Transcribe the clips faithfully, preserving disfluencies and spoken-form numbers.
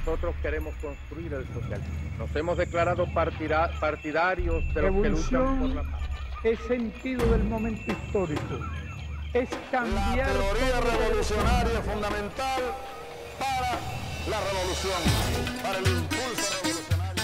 nosotros queremos construir el socialismo. Nos hemos declarado partida, partidarios de los que luchan por la paz. Es sentido del momento histórico. Es cambiar... La teoría revolucionaria fundamental para la revolución, para el impulso revolucionario.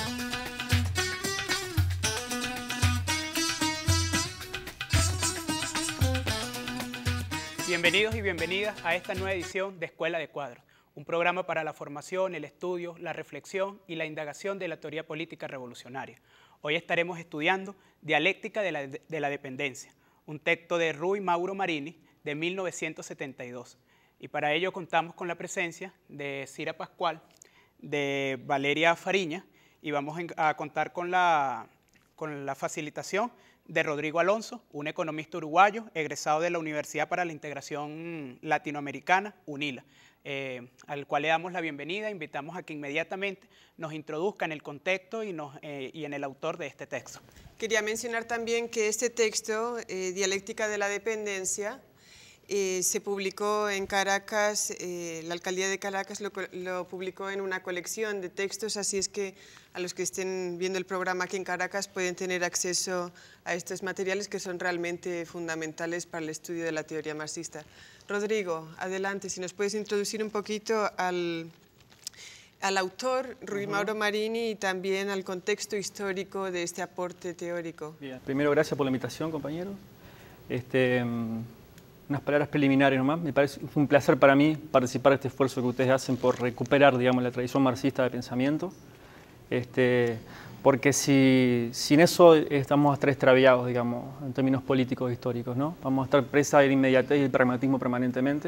Bienvenidos y bienvenidas a esta nueva edición de Escuela de Cuadros, un programa para la formación, el estudio, la reflexión y la indagación de la teoría política revolucionaria. Hoy estaremos estudiando Dialéctica de la, de la Dependencia, un texto de Rui Mauro Marini de mil novecientos setenta y dos. Y para ello contamos con la presencia de Cira Pascual, de Valeria Fariña, y vamos a contar con la, con la facilitación de Rodrigo Alonso, un economista uruguayo egresado de la Universidad para la Integración Latinoamericana, UNILA, eh, al cual le damos la bienvenida. Invitamos a que inmediatamente nos introduzca en el contexto y, nos, eh, y en el autor de este texto. Quería mencionar también que este texto, eh, Dialéctica de la Dependencia, eh, se publicó en Caracas, eh, la Alcaldía de Caracas lo, lo publicó en una colección de textos, así es que a los que estén viendo el programa aquí en Caracas pueden tener acceso a estos materiales que son realmente fundamentales para el estudio de la teoría marxista. Rodrigo, adelante, si nos puedes introducir un poquito al, al autor, Rui Mauro Marini, y también al contexto histórico de este aporte teórico. Bien. Primero, gracias por la invitación, compañeros. Este, unas palabras preliminares nomás. Me parece fue un placer para mí participar de este esfuerzo que ustedes hacen por recuperar, digamos, la tradición marxista de pensamiento. Este, porque si, sin eso estamos a estar extraviados, digamos, en términos políticos e históricos, ¿no? Vamos a estar presa del inmediatez y del pragmatismo permanentemente.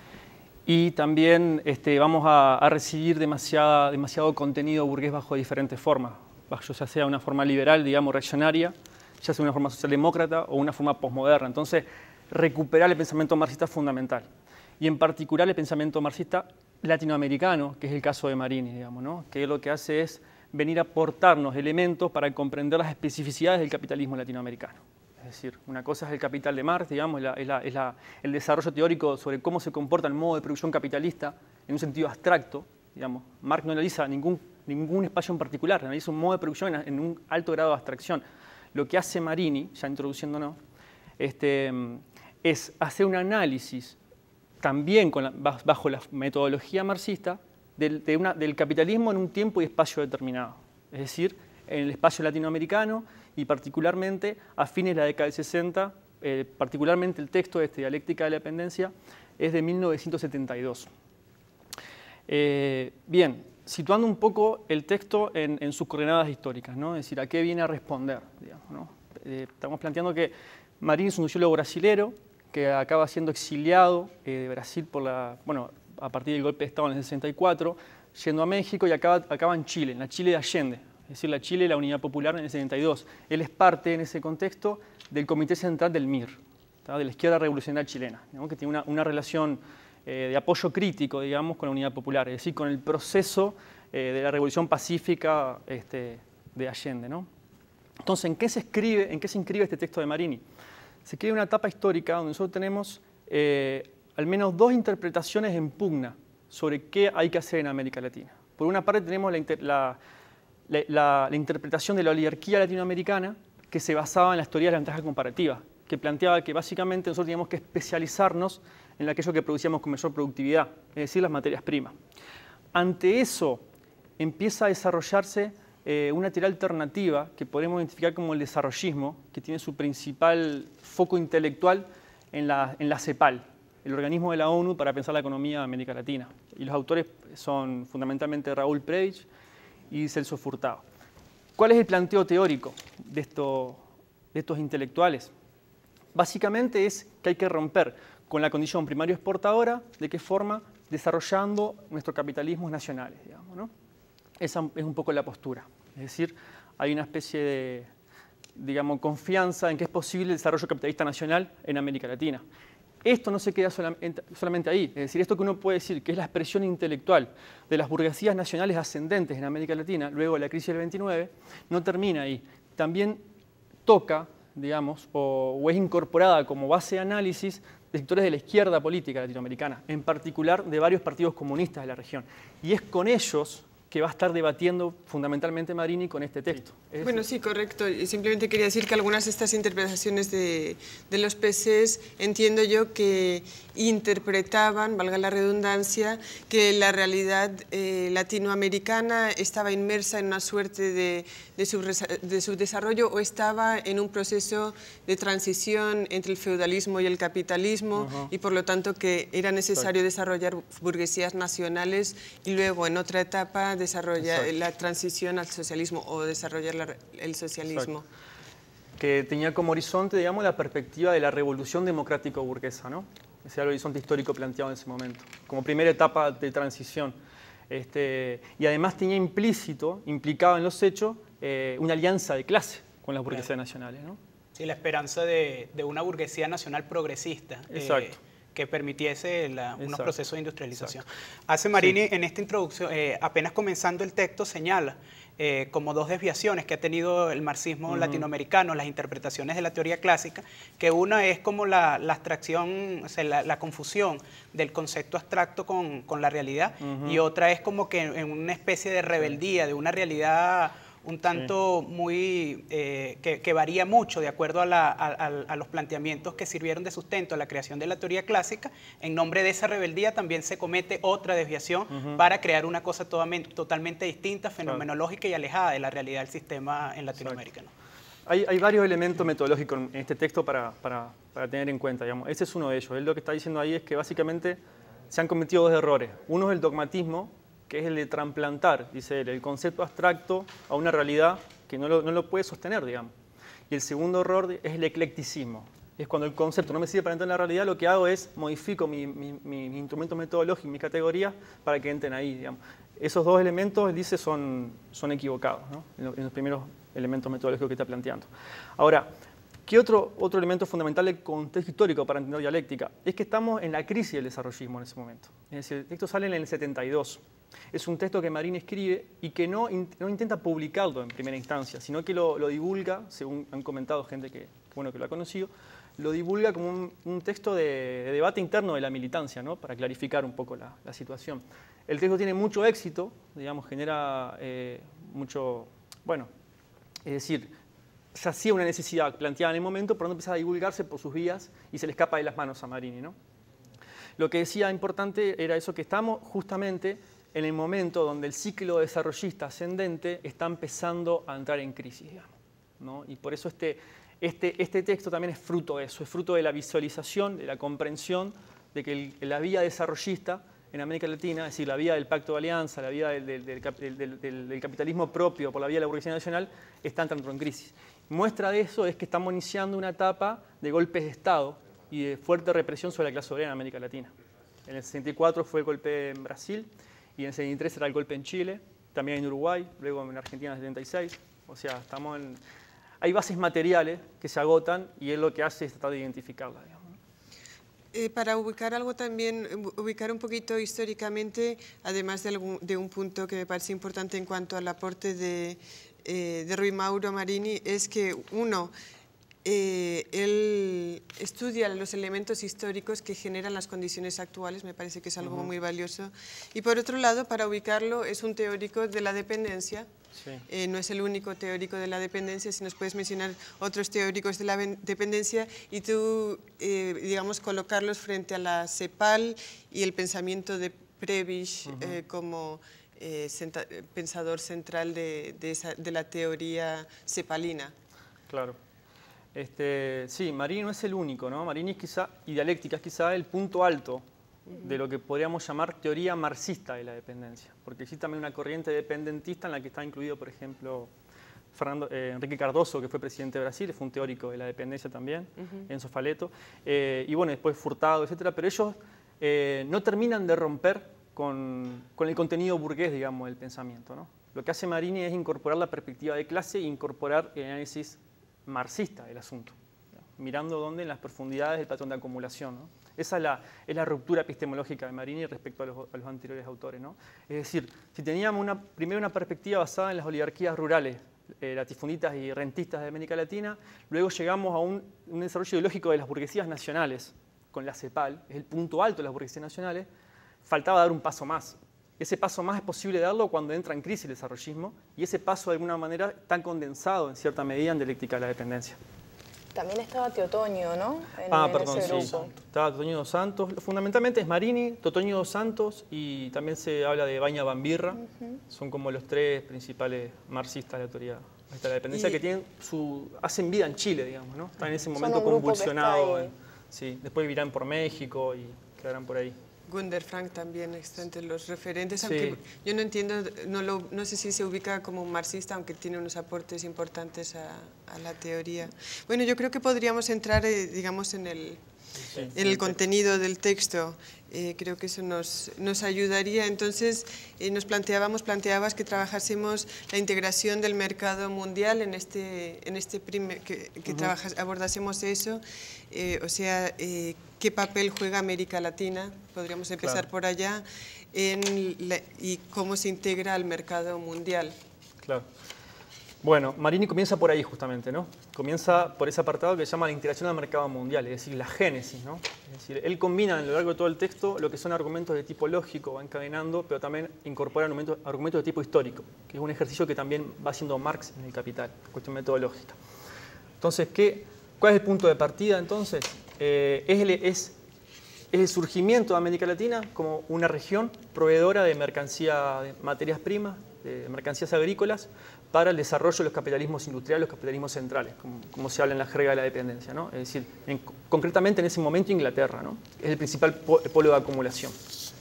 Y también este, vamos a, a recibir demasiada, demasiado contenido burgués bajo diferentes formas, bajo, ya sea una forma liberal, digamos, reaccionaria, ya sea una forma socialdemócrata o una forma posmoderna. Entonces, recuperar el pensamiento marxista es fundamental. Y en particular el pensamiento marxista latinoamericano, que es el caso de Marini, digamos, ¿no? Que lo que hace es venir a aportarnos elementos para comprender las especificidades del capitalismo latinoamericano. Es decir, una cosa es el capital de Marx, digamos, es, la, es, la, es la, el desarrollo teórico sobre cómo se comporta el modo de producción capitalista en un sentido abstracto. Digamos, Marx no analiza ningún, ningún espacio en particular, analiza un modo de producción en, en un alto grado de abstracción. Lo que hace Marini, ya introduciéndonos, este, es hacer un análisis también con la, bajo la metodología marxista del, de una, del capitalismo en un tiempo y espacio determinado. Es decir, en el espacio latinoamericano y particularmente a fines de la década del sesenta, eh, particularmente el texto de este, Dialéctica de la Dependencia, es de mil novecientos setenta y dos. Eh, bien, situando un poco el texto en, en sus coordenadas históricas, ¿no? Es decir, a qué viene a responder, digamos, ¿no? Eh, estamos planteando que Marini es un sociólogo brasilero que acaba siendo exiliado eh, de Brasil por la, bueno, a partir del golpe de Estado en el sesenta y cuatro, yendo a México y acaba, acaba en Chile, en la Chile de Allende, es decir, la Chile de la Unidad Popular en el setenta y dos. Él es parte en ese contexto del Comité Central del M I R, ¿tá? De la izquierda revolucionaria chilena, digamos, que tiene una, una relación eh, de apoyo crítico, digamos, con la Unidad Popular, es decir, con el proceso eh, de la Revolución Pacífica este, de Allende, ¿no? Entonces, ¿en qué se escribe, en qué se inscribe este texto de Marini? Se escribe una etapa histórica donde nosotros tenemos eh, al menos dos interpretaciones en pugna sobre qué hay que hacer en América Latina. Por una parte tenemos la, la, la, la, la interpretación de la oligarquía latinoamericana que se basaba en las teorías de la ventaja comparativa, que planteaba que básicamente nosotros teníamos que especializarnos en aquello que producíamos con mayor productividad, es decir, las materias primas. Ante eso empieza a desarrollarse Eh, una teoría alternativa que podemos identificar como el desarrollismo, que tiene su principal foco intelectual en la, en la CEPAL, el organismo de la ONU para pensar la economía de América Latina. Y los autores son fundamentalmente Raúl Prebisch y Celso Furtado. ¿Cuál es el planteo teórico de, esto, de estos intelectuales? Básicamente es que hay que romper con la condición primario exportadora, ¿de qué forma? Desarrollando nuestros capitalismos nacionales, digamos, ¿no? Esa es un poco la postura. Es decir, hay una especie de, digamos, confianza en que es posible el desarrollo capitalista nacional en América Latina. Esto no se queda solamente, solamente ahí. Es decir, esto que uno puede decir que es la expresión intelectual de las burguesías nacionales ascendentes en América Latina, luego de la crisis del veintinueve, no termina ahí. También toca, digamos, o, o es incorporada como base de análisis de sectores de la izquierda política latinoamericana, en particular de varios partidos comunistas de la región. Y es con ellos que va a estar debatiendo fundamentalmente Marini con este texto. Es bueno, decir, sí, correcto. Y simplemente quería decir que algunas de estas interpretaciones de, de los P Cs entiendo yo que interpretaban, valga la redundancia, que la realidad eh, latinoamericana estaba inmersa en una suerte de, de, de subdesarrollo o estaba en un proceso de transición entre el feudalismo y el capitalismo uh-huh. y por lo tanto que era necesario Exacto. desarrollar burguesías nacionales y luego en otra etapa desarrollar Exacto. la transición al socialismo o desarrollar la, el socialismo. Exacto. Que tenía como horizonte, digamos, la perspectiva de la revolución democrático-burguesa, ¿no? Ese era el horizonte histórico planteado en ese momento, como primera etapa de transición. Este, y además tenía implícito, implicado en los hechos, eh, una alianza de clase con las burguesías claro. nacionales, ¿no? Sí, la esperanza de, de una burguesía nacional progresista. Exacto. Eh, que permitiese la, unos Exacto. procesos de industrialización. Exacto. Hace Marini, sí. en esta introducción, eh, apenas comenzando el texto, señala eh, como dos desviaciones que ha tenido el marxismo uh-huh. latinoamericano, las interpretaciones de la teoría clásica, que una es como la, la abstracción, o sea, la, la confusión del concepto abstracto con, con la realidad, uh-huh. y otra es como que en una especie de rebeldía, de una realidad un tanto sí. muy, eh, que, que varía mucho de acuerdo a, la, a, a los planteamientos que sirvieron de sustento a la creación de la teoría clásica. En nombre de esa rebeldía también se comete otra desviación uh-huh. para crear una cosa totalmente, totalmente distinta, fenomenológica claro. y alejada de la realidad del sistema en Latinoamérica, ¿no? Hay, hay varios elementos metodológicos en este texto para, para, para tener en cuenta, digamos. Ese es uno de ellos. Él lo que está diciendo ahí es que básicamente se han cometido dos errores. Uno es el dogmatismo, que es el de trasplantar, dice él, el concepto abstracto a una realidad que no lo, no lo puede sostener, digamos. Y el segundo error es el eclecticismo. Es cuando el concepto no me sirve para entrar en la realidad, lo que hago es modifico mi, mi, mi, mi instrumento metodológico, mis categorías, para que entren ahí, digamos. Esos dos elementos, él dice, son, son equivocados, ¿no? En los primeros elementos metodológicos que está planteando. Ahora, ¿qué otro, otro elemento fundamental del contexto histórico para entender dialéctica? Es que estamos en la crisis del desarrollismo en ese momento. Es decir, el texto sale en el setenta y dos. Es un texto que Marini escribe y que no, no intenta publicarlo en primera instancia, sino que lo, lo divulga, según han comentado gente que, que, bueno, que lo ha conocido, lo divulga como un, un texto de, de debate interno de la militancia, ¿no? Para clarificar un poco la, la situación. El texto tiene mucho éxito, digamos, genera eh, mucho, bueno, es decir, se hacía una necesidad planteada en el momento, pero no empezaba a divulgarse por sus vías y se le escapa de las manos a Marini, ¿no? Lo que decía importante era eso, que estamos justamente en el momento donde el ciclo desarrollista ascendente está empezando a entrar en crisis, digamos, ¿no? Y por eso este, este, este texto también es fruto de eso, es fruto de la visualización, de la comprensión de que el, la vía desarrollista en América Latina, es decir, la vía del pacto de alianza, la vía del, del, del, del, del, del capitalismo propio por la vía de la burguesía nacional, está entrando en crisis. Muestra de eso es que estamos iniciando una etapa de golpes de Estado y de fuerte represión sobre la clase obrera en América Latina. En el sesenta y cuatro fue el golpe en Brasil, y en el setenta y tres será el golpe en Chile, también en Uruguay, luego en Argentina en el setenta y seis. O sea, estamos en... hay bases materiales que se agotan y él lo que hace es tratar de identificarlas, digamos. Eh, para ubicar algo también, ubicar un poquito históricamente, además de, algún, de un punto que me parece importante en cuanto al aporte de, eh, de Rui Mauro Marini, es que uno, Eh, él estudia los elementos históricos que generan las condiciones actuales, me parece que es algo uh-huh. muy valioso. Y por otro lado, para ubicarlo, es un teórico de la dependencia, sí. eh, no es el único teórico de la dependencia, si nos puedes mencionar otros teóricos de la dependencia y tú, eh, digamos, colocarlos frente a la CEPAL y el pensamiento de Prebisch uh-huh. eh, como eh, pensador central de, de, esa, de la teoría cepalina. Claro. Este, sí, Marini no es el único, ¿no? Marini es quizá, y dialéctica es quizá el punto alto de lo que podríamos llamar teoría marxista de la dependencia, porque existe también una corriente dependentista en la que está incluido, por ejemplo, Fernando, eh, Enrique Cardoso, que fue presidente de Brasil, fue un teórico de la dependencia también, uh-huh. Enzo Faleto, eh, y bueno, después Furtado, etcétera, pero ellos eh, no terminan de romper con, con el contenido burgués, digamos, del pensamiento, ¿no? Lo que hace Marini es incorporar la perspectiva de clase e incorporar el análisis marxista del asunto, ¿no? Mirando dónde en las profundidades del patrón de acumulación, ¿no? Esa es la, es la ruptura epistemológica de Marini respecto a los, a los anteriores autores, ¿no? Es decir, si teníamos una, primero una perspectiva basada en las oligarquías rurales, eh, latifunditas y rentistas de América Latina, luego llegamos a un, un desarrollo ideológico de las burguesías nacionales, con la CEPAL, es el punto alto de las burguesías nacionales, faltaba dar un paso más. ese paso más es posible darlo cuando entra en crisis el desarrollismo, y ese paso de alguna manera está condensado en cierta medida en dialéctica de la dependencia. También estaba Teotonio, ¿no? En, ah, en perdón, ese sí. grupo. Estaba Teotonio dos Santos. Fundamentalmente es Marini, Teotonio dos Santos y también se habla de Baña Bambirra. Uh-huh. Son como los tres principales marxistas de la teoría de la dependencia y que tienen su, hacen vida en Chile, digamos, ¿no? Están en ese momento convulsionado. En, sí, después vivirán por México y quedarán por ahí. Günther Frank también está entre los referentes, aunque sí. yo no entiendo, no, lo, no sé si se ubica como un marxista, aunque tiene unos aportes importantes a, a la teoría. Bueno, yo creo que podríamos entrar, eh, digamos, en el, sí, en el sí, contenido sí. del texto. Eh, creo que eso nos, nos ayudaría. Entonces, eh, nos planteábamos, planteabas que trabajásemos la integración del mercado mundial en este, en este primer, que, que uh-huh. trabajas, abordásemos eso, eh, o sea, eh, qué papel juega América Latina, podríamos empezar claro. por allá, en la, y cómo se integra al mercado mundial. Claro. Bueno, Marini comienza por ahí justamente, ¿no? Comienza por ese apartado que se llama la integración al mercado mundial, es decir, la génesis, ¿no? Es decir, él combina a lo largo de todo el texto lo que son argumentos de tipo lógico, va encadenando, pero también incorpora argumentos, argumentos de tipo histórico, que es un ejercicio que también va haciendo Marx en El Capital, cuestión metodológica. Entonces, ¿qué, ¿cuál es el punto de partida entonces? Eh, es, el, es, es el surgimiento de América Latina como una región proveedora de mercancía, de materias primas, de mercancías agrícolas, para el desarrollo de los capitalismos industriales, los capitalismos centrales, como, como se habla en la jerga de la dependencia, ¿no? Es decir, en, concretamente en ese momento Inglaterra, ¿no? Es el principal polo de acumulación.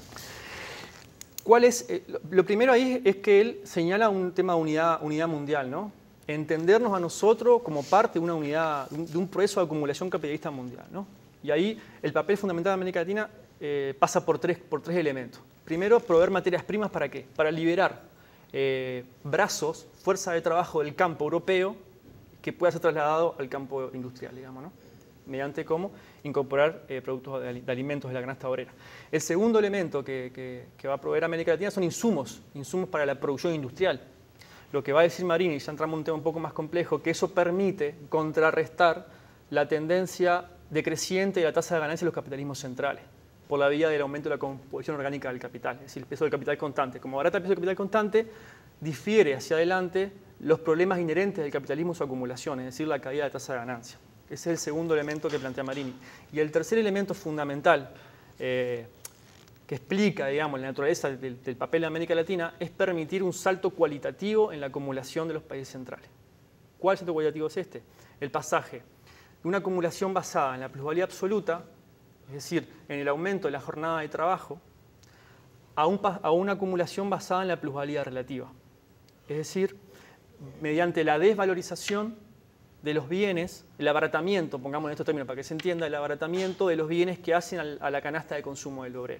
¿Cuál es? Eh, lo primero ahí es que él señala un tema de unidad, unidad mundial, ¿no? Entendernos a nosotros como parte de una unidad, de un proceso de acumulación capitalista mundial, ¿no? Y ahí el papel fundamental de América Latina eh, pasa por tres, por tres elementos. Primero, proveer materias primas, ¿para qué? Para liberar eh, brazos, fuerza de trabajo del campo europeo que pueda ser trasladado al campo industrial, digamos, ¿no? Mediante cómo incorporar eh, productos de, de alimentos de la canasta obrera. El segundo elemento que, que, que va a proveer América Latina son insumos, insumos para la producción industrial. Lo que va a decir Marini, ya entramos en un tema un poco más complejo, que eso permite contrarrestar la tendencia decreciente de la tasa de ganancia de los capitalismos centrales, por la vía del aumento de la composición orgánica del capital, es decir, el peso del capital constante. Como barata el peso del capital constante, difiere hacia adelante los problemas inherentes del capitalismo y su acumulación, es decir, la caída de tasa de ganancia. Ese es el segundo elemento que plantea Marini. Y el tercer elemento fundamental, eh, que explica, digamos, la naturaleza del, del papel de América Latina, es permitir un salto cualitativo en la acumulación de los países centrales. ¿Cuál salto cualitativo es este? El pasaje de una acumulación basada en la plusvalía absoluta, es decir, en el aumento de la jornada de trabajo, a, un, a una acumulación basada en la plusvalía relativa. Es decir, mediante la desvalorización de los bienes, el abaratamiento, pongamos en estos términos para que se entienda, el abaratamiento de los bienes que hacen al, a la canasta de consumo del obrero.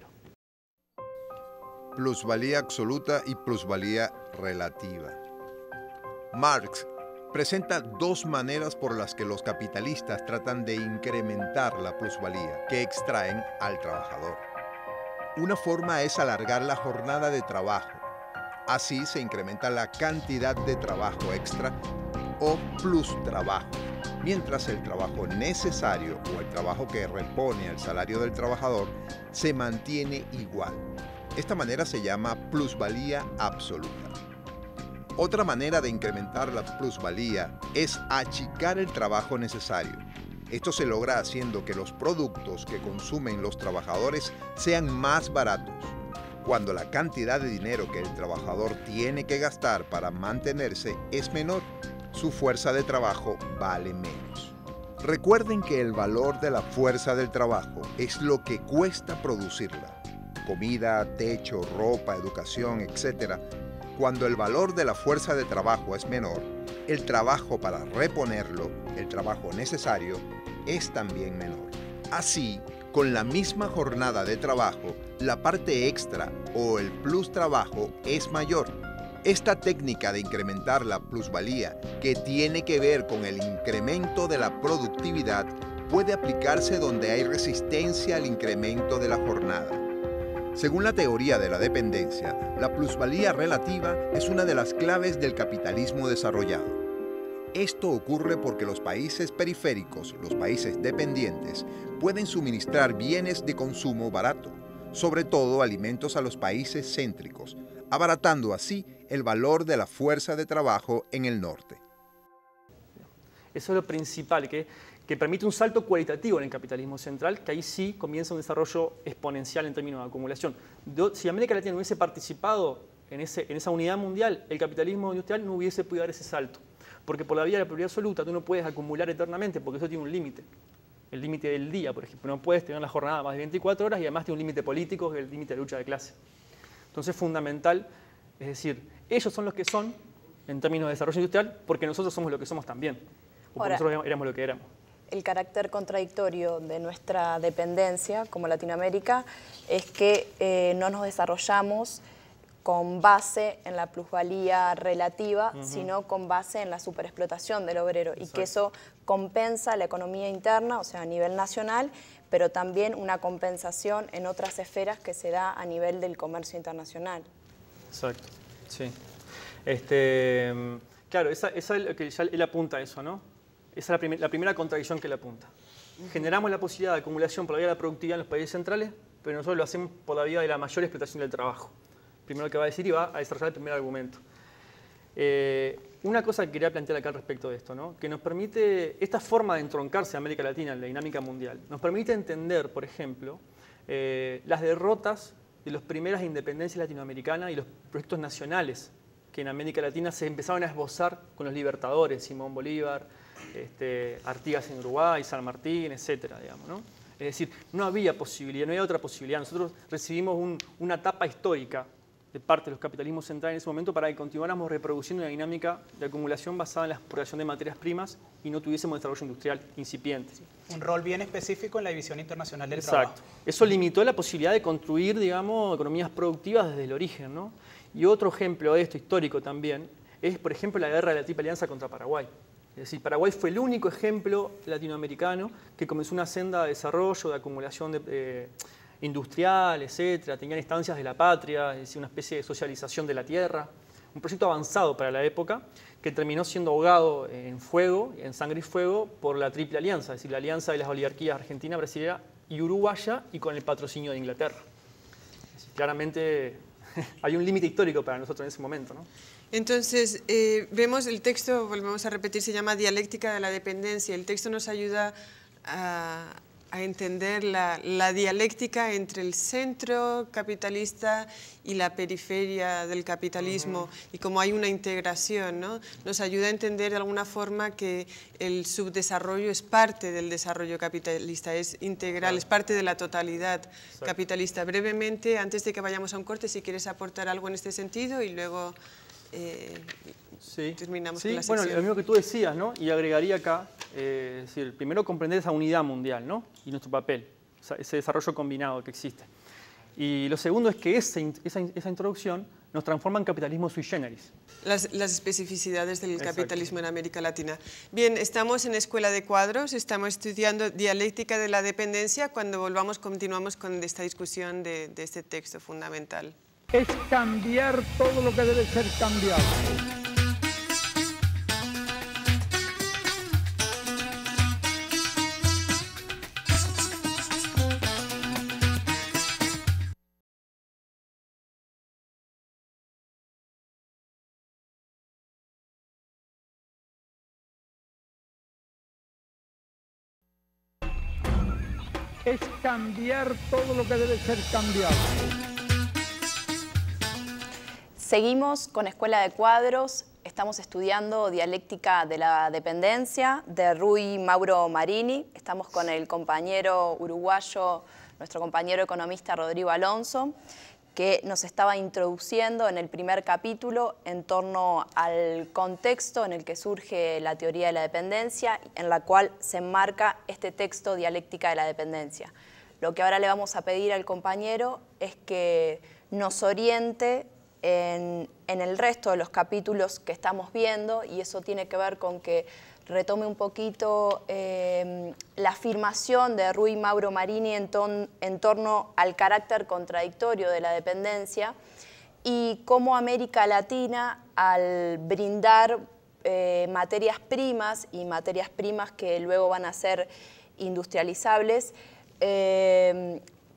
Plusvalía absoluta y plusvalía relativa. Marx presenta dos maneras por las que los capitalistas tratan de incrementar la plusvalía que extraen al trabajador. Una forma es alargar la jornada de trabajo. Así se incrementa la cantidad de trabajo extra o plus trabajo, mientras el trabajo necesario o el trabajo que repone al salario del trabajador se mantiene igual. Esta manera se llama plusvalía absoluta. Otra manera de incrementar la plusvalía es achicar el trabajo necesario. Esto se logra haciendo que los productos que consumen los trabajadores sean más baratos. Cuando la cantidad de dinero que el trabajador tiene que gastar para mantenerse es menor, su fuerza de trabajo vale menos. Recuerden que el valor de la fuerza del trabajo es lo que cuesta producirla. Comida, techo, ropa, educación, etcétera. Cuando el valor de la fuerza de trabajo es menor, el trabajo para reponerlo, el trabajo necesario, es también menor. Así, con la misma jornada de trabajo, la parte extra o el plus trabajo es mayor. Esta técnica de incrementar la plusvalía, que tiene que ver con el incremento de la productividad, puede aplicarse donde hay resistencia al incremento de la jornada. Según la teoría de la dependencia, la plusvalía relativa es una de las claves del capitalismo desarrollado. Esto ocurre porque los países periféricos, los países dependientes, pueden suministrar bienes de consumo barato. sobre todo alimentos a los países céntricos, abaratando así el valor de la fuerza de trabajo en el norte. Eso es lo principal, que, que permite un salto cualitativo en el capitalismo central, que ahí sí comienza un desarrollo exponencial en términos de acumulación. De, si América Latina no hubiese participado en, ese, en esa unidad mundial, el capitalismo industrial no hubiese podido dar ese salto. Porque por la vía de la prioridad absoluta tú no puedes acumular eternamente, porque eso tiene un límite. El límite del día, por ejemplo. No puedes tener la jornada más de veinticuatro horas y además tiene un límite político, que es el límite de lucha de clase. Entonces es fundamental, es decir, ellos son los que son en términos de desarrollo industrial porque nosotros somos lo que somos también. O porque Ahora, nosotros éramos lo que éramos. El carácter contradictorio de nuestra dependencia como Latinoamérica es que eh, no nos desarrollamos con base en la plusvalía relativa, uh-huh. sino con base en la superexplotación del obrero. Exacto. Y que eso compensa la economía interna, o sea, a nivel nacional, pero también una compensación en otras esferas que se da a nivel del comercio internacional. Exacto, sí. Este, claro, esa, esa es lo que ya él apunta a eso, ¿no? Esa es la, primer, la primera contradicción que él apunta. Uh-huh. Generamos la posibilidad de acumulación por la vía de la productividad en los países centrales, pero nosotros lo hacemos por la vía de la mayor explotación del trabajo. Primero que va a decir y va a desarrollar el primer argumento. Eh, una cosa que quería plantear acá al respecto de esto, ¿no? Que nos permite, esta forma de entroncarse a América Latina en la dinámica mundial, nos permite entender, por ejemplo, eh, las derrotas de las primeras independencias latinoamericanas y los proyectos nacionales que en América Latina se empezaron a esbozar con los libertadores, Simón Bolívar, este, Artigas en Uruguay, San Martín, etcétera, digamos, ¿no? Es decir, no había posibilidad, no había otra posibilidad. Nosotros recibimos un, una etapa histórica de parte de los capitalismos centrales en ese momento para que continuáramos reproduciendo una dinámica de acumulación basada en la explotación de materias primas y no tuviésemos desarrollo industrial incipiente. Un rol bien específico en la división internacional del Exacto. trabajo. Eso limitó la posibilidad de construir, digamos, economías productivas desde el origen, ¿no? Y otro ejemplo de esto histórico también es, por ejemplo, la guerra de la Triple Alianza contra Paraguay. Es decir, Paraguay fue el único ejemplo latinoamericano que comenzó una senda de desarrollo, de acumulación de... Eh, industrial, etcétera, tenían estancias de la patria, es decir, una especie de socialización de la tierra. Un proyecto avanzado para la época que terminó siendo ahogado en fuego, en sangre y fuego, por la Triple Alianza, es decir, la alianza de las oligarquías argentina, brasileña y uruguaya y con el patrocinio de Inglaterra. Es decir, claramente hay un límite histórico para nosotros en ese momento, ¿no? Entonces, eh, vemos el texto, volvemos a repetir, se llama Dialéctica de la Dependencia. El texto nos ayuda a... a entender la, la dialéctica entre el centro capitalista y la periferia del capitalismo, uh-huh. y cómo hay una integración, ¿no? Nos ayuda a entender de alguna forma que el subdesarrollo es parte del desarrollo capitalista, es integral, claro. es parte de la totalidad Exacto. capitalista. Brevemente, antes de que vayamos a un corte, si quieres aportar algo en este sentido y luego eh, sí. terminamos sí. con la sección. Bueno, lo mismo que tú decías, ¿no? Y agregaría acá, eh, es decir, primero comprender esa unidad mundial, ¿no? Y nuestro papel, o sea, ese desarrollo combinado que existe. Y lo segundo es que ese, esa, esa introducción nos transforma en capitalismo sui generis. Las, las especificidades del Exacto. capitalismo en América Latina. Bien, estamos en Escuela de Cuadros, estamos estudiando Dialéctica de la Dependencia. Cuando volvamos continuamos con esta discusión de, de este texto fundamental. Es cambiar todo lo que debe ser cambiado. Es cambiar todo lo que debe ser cambiado. Seguimos con Escuela de Cuadros. Estamos estudiando Dialéctica de la Dependencia de Rui Mauro Marini. Estamos con el compañero uruguayo, nuestro compañero economista Rodrigo Alonso, que nos estaba introduciendo en el primer capítulo en torno al contexto en el que surge la teoría de la dependencia, en la cual se enmarca este texto Dialéctica de la Dependencia. Lo que ahora le vamos a pedir al compañero es que nos oriente en, en el resto de los capítulos que estamos viendo, y eso tiene que ver con que retome un poquito eh, la afirmación de Rui Mauro Marini en, ton, en torno al carácter contradictorio de la dependencia y cómo América Latina, al brindar eh, materias primas y materias primas que luego van a ser industrializables, eh,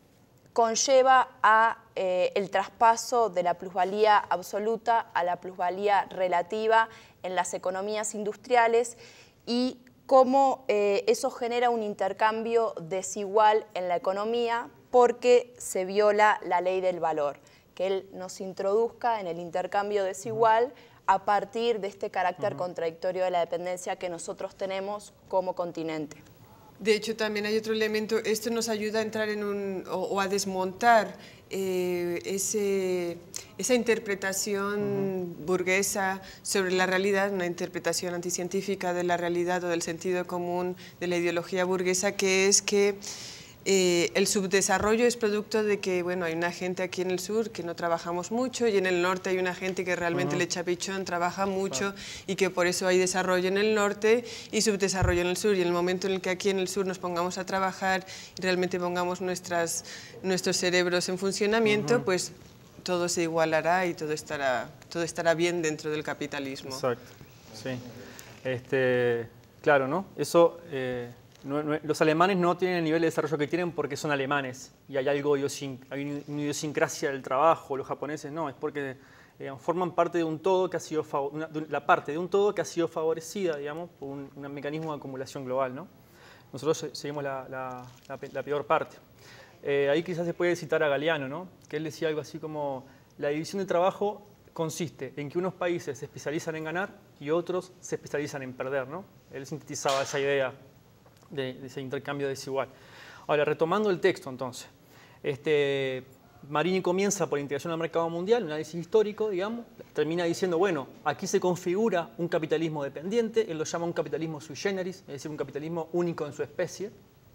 conlleva a eh, el traspaso de la plusvalía absoluta a la plusvalía relativa en las economías industriales y cómo eh, eso genera un intercambio desigual en la economía porque se viola la ley del valor, que él nos introduzca en el intercambio desigual a partir de este carácter uh-huh. contradictorio de la dependencia que nosotros tenemos como continente. De hecho, también hay otro elemento, esto nos ayuda a entrar en un, o, o a desmontar eh, ese, esa interpretación uh-huh. burguesa sobre la realidad, una interpretación anticientífica de la realidad o del sentido común de la ideología burguesa, que es que Eh, el subdesarrollo es producto de que, bueno, hay una gente aquí en el sur que no trabajamos mucho y en el norte hay una gente que realmente uh-huh. le echa pichón, trabaja mucho claro. y que por eso hay desarrollo en el norte y subdesarrollo en el sur. Y en el momento en el que aquí en el sur nos pongamos a trabajar y realmente pongamos nuestras, nuestros cerebros en funcionamiento, uh-huh. pues todo se igualará y todo estará, todo estará bien dentro del capitalismo. Exacto, sí. Este, claro, ¿no? Eso... Eh... No, no, los alemanes no tienen el nivel de desarrollo que tienen porque son alemanes y hay algo idiosin, hay una idiosincrasia del trabajo. Los japoneses no, es porque digamos, forman parte de un todo que ha sido una, de la parte de un todo que ha sido favorecida, digamos, por un, un mecanismo de acumulación global, ¿no? Nosotros seguimos la, la, la, la peor parte. Eh, ahí quizás se puede citar a Galeano, ¿no? Que él decía algo así como la división de trabajo consiste en que unos países se especializan en ganar y otros se especializan en perder, ¿no? Él sintetizaba esa idea De, de ese intercambio desigual. Ahora, retomando el texto entonces, este, Marini comienza por integración al mercado mundial, un análisis histórico, digamos, termina diciendo, bueno, aquí se configura un capitalismo dependiente, él lo llama un capitalismo sui generis, es decir, un capitalismo único en su especie,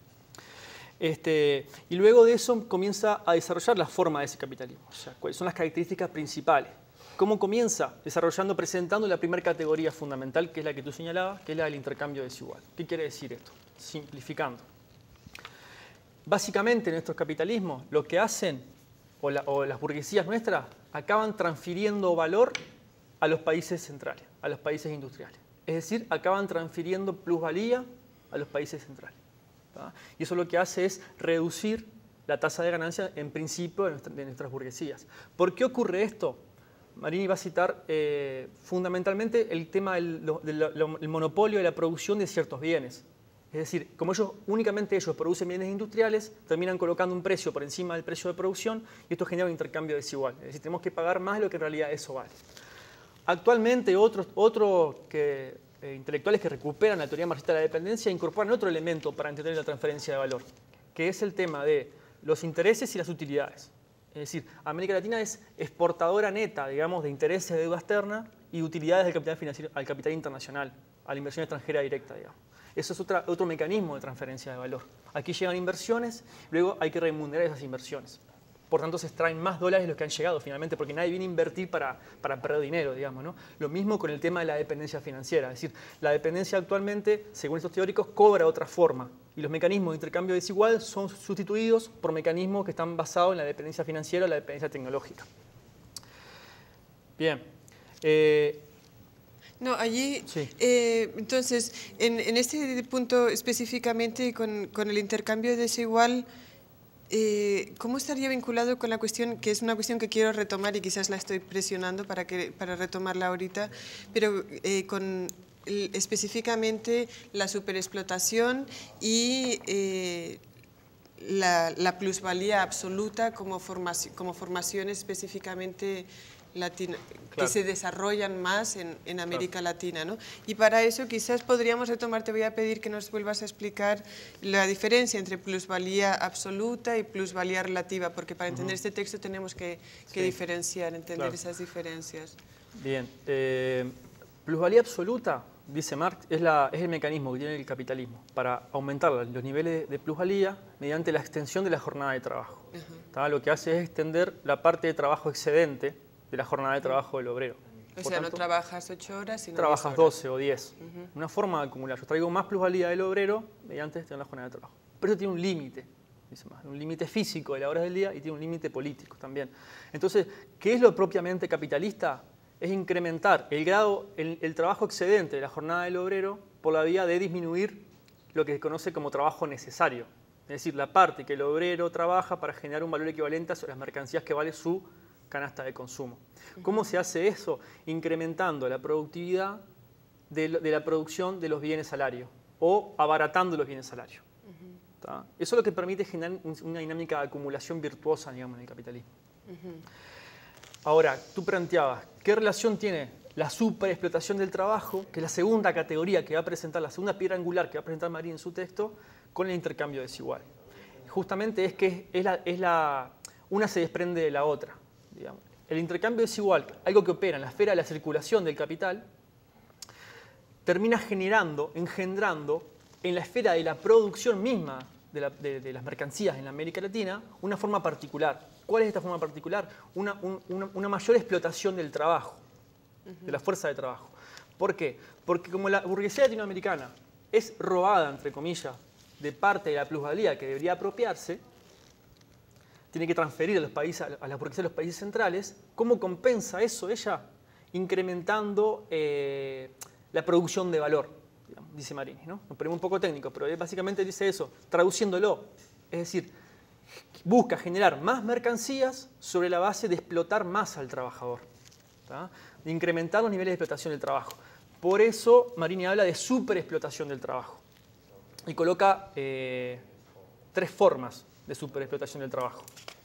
este, y luego de eso comienza a desarrollar la forma de ese capitalismo, o sea, cuáles son las características principales. ¿Cómo comienza? Desarrollando, presentando la primera categoría fundamental, que es la que tú señalabas, que es la del intercambio desigual. ¿Qué quiere decir esto? Simplificando. Básicamente, nuestros capitalismos lo que hacen, o, la, o las burguesías nuestras, acaban transfiriendo valor a los países centrales, a los países industriales. Es decir, acaban transfiriendo plusvalía a los países centrales. ¿tá? Y eso lo que hace es reducir la tasa de ganancia, en principio, de, nuestra, de nuestras burguesías. ¿Por qué ocurre esto? Marini va a citar eh, fundamentalmente el tema del, del, del, del monopolio de la producción de ciertos bienes. Es decir, como ellos, únicamente ellos producen bienes industriales, terminan colocando un precio por encima del precio de producción y esto genera un intercambio desigual. Es decir, tenemos que pagar más de lo que en realidad eso vale. Actualmente, otros, otros que, eh, intelectuales que recuperan la teoría marxista de la dependencia incorporan otro elemento para entender la transferencia de valor, que es el tema de los intereses y las utilidades. Es decir, América Latina es exportadora neta, digamos, de intereses de deuda externa y utilidades del capital financiero al capital internacional, a la inversión extranjera directa, digamos. Eso es otra, otro mecanismo de transferencia de valor. Aquí llegan inversiones, luego hay que remunerar esas inversiones. Por tanto, se extraen más dólares de los que han llegado finalmente, porque nadie viene a invertir para, para perder dinero, digamos, ¿no? Lo mismo con el tema de la dependencia financiera. Es decir, la dependencia actualmente, según estos teóricos, cobra otra forma. Y los mecanismos de intercambio desigual son sustituidos por mecanismos que están basados en la dependencia financiera o la dependencia tecnológica. Bien. Eh, No, allí, sí. eh, entonces, en, en este punto específicamente con, con el intercambio desigual, eh, ¿cómo estaría vinculado con la cuestión, que es una cuestión que quiero retomar y quizás la estoy presionando para, que, para retomarla ahorita, pero eh, con el, específicamente la superexplotación y eh, la, la plusvalía absoluta como, formaci como formaciones específicamente Latina, claro. que se desarrollan más en, en América claro. Latina, ¿no? Y para eso quizás podríamos retomar, te voy a pedir que nos vuelvas a explicar la diferencia entre plusvalía absoluta y plusvalía relativa, porque para entender uh-huh. este texto tenemos que, que sí. diferenciar, entender claro. esas diferencias. Bien, eh, plusvalía absoluta, dice Marx, es, la, es el mecanismo que tiene el capitalismo para aumentar los niveles de plusvalía mediante la extensión de la jornada de trabajo. Uh-huh. Lo que hace es extender la parte de trabajo excedente de la jornada de trabajo del obrero. O sea, tanto, no trabajas ocho horas, sino trabajas diez horas. doce o diez. Uh-huh. Una forma de acumular. Yo traigo más plusvalía del obrero mediante la jornada de trabajo. Pero eso tiene un límite, dice más, un límite físico de las horas del día y tiene un límite político también. Entonces, ¿qué es lo propiamente capitalista? Es incrementar el grado, el, el trabajo excedente de la jornada del obrero por la vía de disminuir lo que se conoce como trabajo necesario. Es decir, la parte que el obrero trabaja para generar un valor equivalente a las mercancías que vale su canasta de consumo. ¿Cómo se hace eso? Incrementando la productividad de, de la producción de los bienes salarios o abaratando los bienes salarios. ¿Tá? Eso es lo que permite generar una dinámica de acumulación virtuosa, digamos, en el capitalismo. Uh-huh. Ahora, tú planteabas, ¿qué relación tiene la superexplotación del trabajo, que es la segunda categoría que va a presentar, la segunda piedra angular que va a presentar Marín en su texto, con el intercambio desigual? Justamente es que es la, es la, una se desprende de la otra. Digamos. El intercambio desigual, algo que opera en la esfera de la circulación del capital, termina generando, engendrando en la esfera de la producción misma de, la, de, de las mercancías en la América Latina una forma particular. ¿Cuál es esta forma particular? Una, un, una, una mayor explotación del trabajo, uh-huh. de la fuerza de trabajo. ¿Por qué? Porque como la burguesía latinoamericana es robada, entre comillas, de parte de la plusvalía que debería apropiarse, tiene que transferir a, los países, a la burguesía de los países centrales, ¿cómo compensa eso ella? Incrementando eh, la producción de valor, digamos, dice Marini, ¿no? Nos ponemos un poco técnico, pero básicamente dice eso, traduciéndolo. Es decir, busca generar más mercancías sobre la base de explotar más al trabajador, ¿tá? De incrementar los niveles de explotación del trabajo. Por eso Marini habla de superexplotación del trabajo y coloca eh, tres formas de superexplotación del trabajo.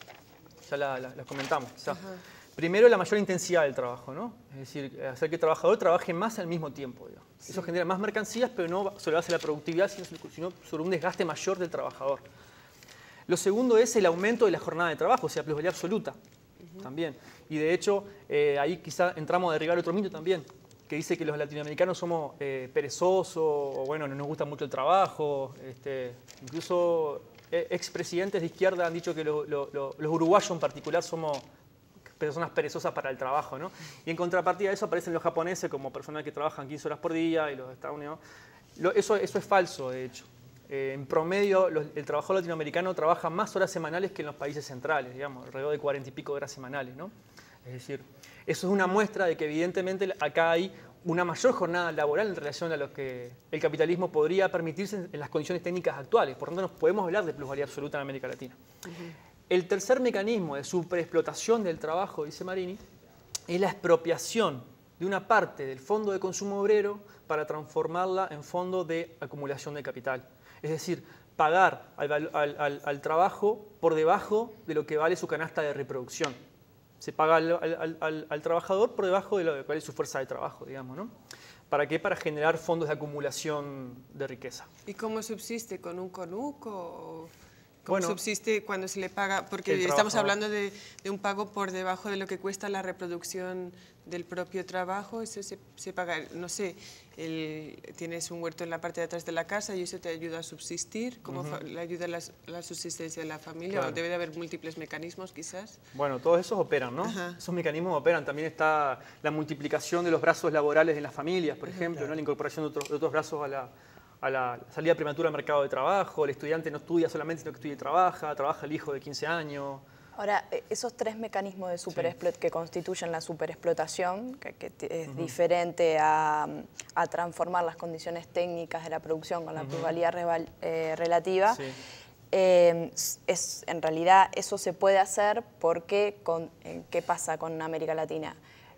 Ya las la, la comentamos. Quizá. Primero, la mayor intensidad del trabajo, ¿no? Es decir, hacer que el trabajador trabaje más al mismo tiempo. Sí. Eso genera más mercancías, pero no sobre la base de la productividad, sino sobre un desgaste mayor del trabajador. Lo segundo es el aumento de la jornada de trabajo, o sea, plusvalía absoluta, uh-huh. también. Y de hecho, eh, ahí quizá entramos a derribar otro mito también, que dice que los latinoamericanos somos eh, perezosos, o bueno, no nos gusta mucho el trabajo. Este, incluso eh, expresidentes de izquierda han dicho que lo, lo, lo, los uruguayos en particular somos personas perezosas para el trabajo, ¿no? Y en contrapartida de eso aparecen los japoneses como personas que trabajan quince horas por día y los de Estados Unidos. Lo, eso, eso es falso, de hecho. Eh, en promedio, los, el trabajador latinoamericano trabaja más horas semanales que en los países centrales, digamos, alrededor de cuarenta y pico horas semanales, ¿no? Es decir, eso es una muestra de que evidentemente acá hay una mayor jornada laboral en relación a lo que el capitalismo podría permitirse en, en las condiciones técnicas actuales. Por lo tanto, nos podemos hablar de plusvalía absoluta en América Latina. Uh-huh. El tercer mecanismo de superexplotación del trabajo, dice Marini, es la expropiación de una parte del fondo de consumo obrero para transformarla en fondo de acumulación de capital. Es decir, pagar al, al, al, al trabajo por debajo de lo que vale su canasta de reproducción. Se paga al, al, al, al trabajador por debajo de lo que vale su fuerza de trabajo, digamos, ¿no? ¿Para qué? Para generar fondos de acumulación de riqueza. ¿Y cómo subsiste? ¿Con un conuco? ¿Cómo bueno, subsiste cuando se le paga? Porque estamos hablando de, de un pago por debajo de lo que cuesta la reproducción del propio trabajo. Eso se, se paga, no sé, el, tienes un huerto en la parte de atrás de la casa y eso te ayuda a subsistir. ¿Cómo uh-huh. le ayuda a la, la subsistencia de la familia? Claro. ¿O debe de haber múltiples mecanismos, quizás? Bueno, todos esos operan, ¿no? Uh-huh. Esos mecanismos operan. También está la multiplicación de los brazos laborales en las familias, por uh-huh. ejemplo, claro. ¿no? La incorporación de otros, de otros brazos a la... a la salida prematura al mercado de trabajo, el estudiante no estudia solamente, sino que estudia y trabaja, trabaja el hijo de quince años. Ahora, esos tres mecanismos de superexplo- sí. que constituyen la superexplotación, que, que es uh-huh. diferente a, a transformar las condiciones técnicas de la producción con la uh-huh. plusvalía reval, eh, relativa, sí. eh, es, en realidad eso se puede hacer porque, con, eh, ¿qué pasa con América Latina?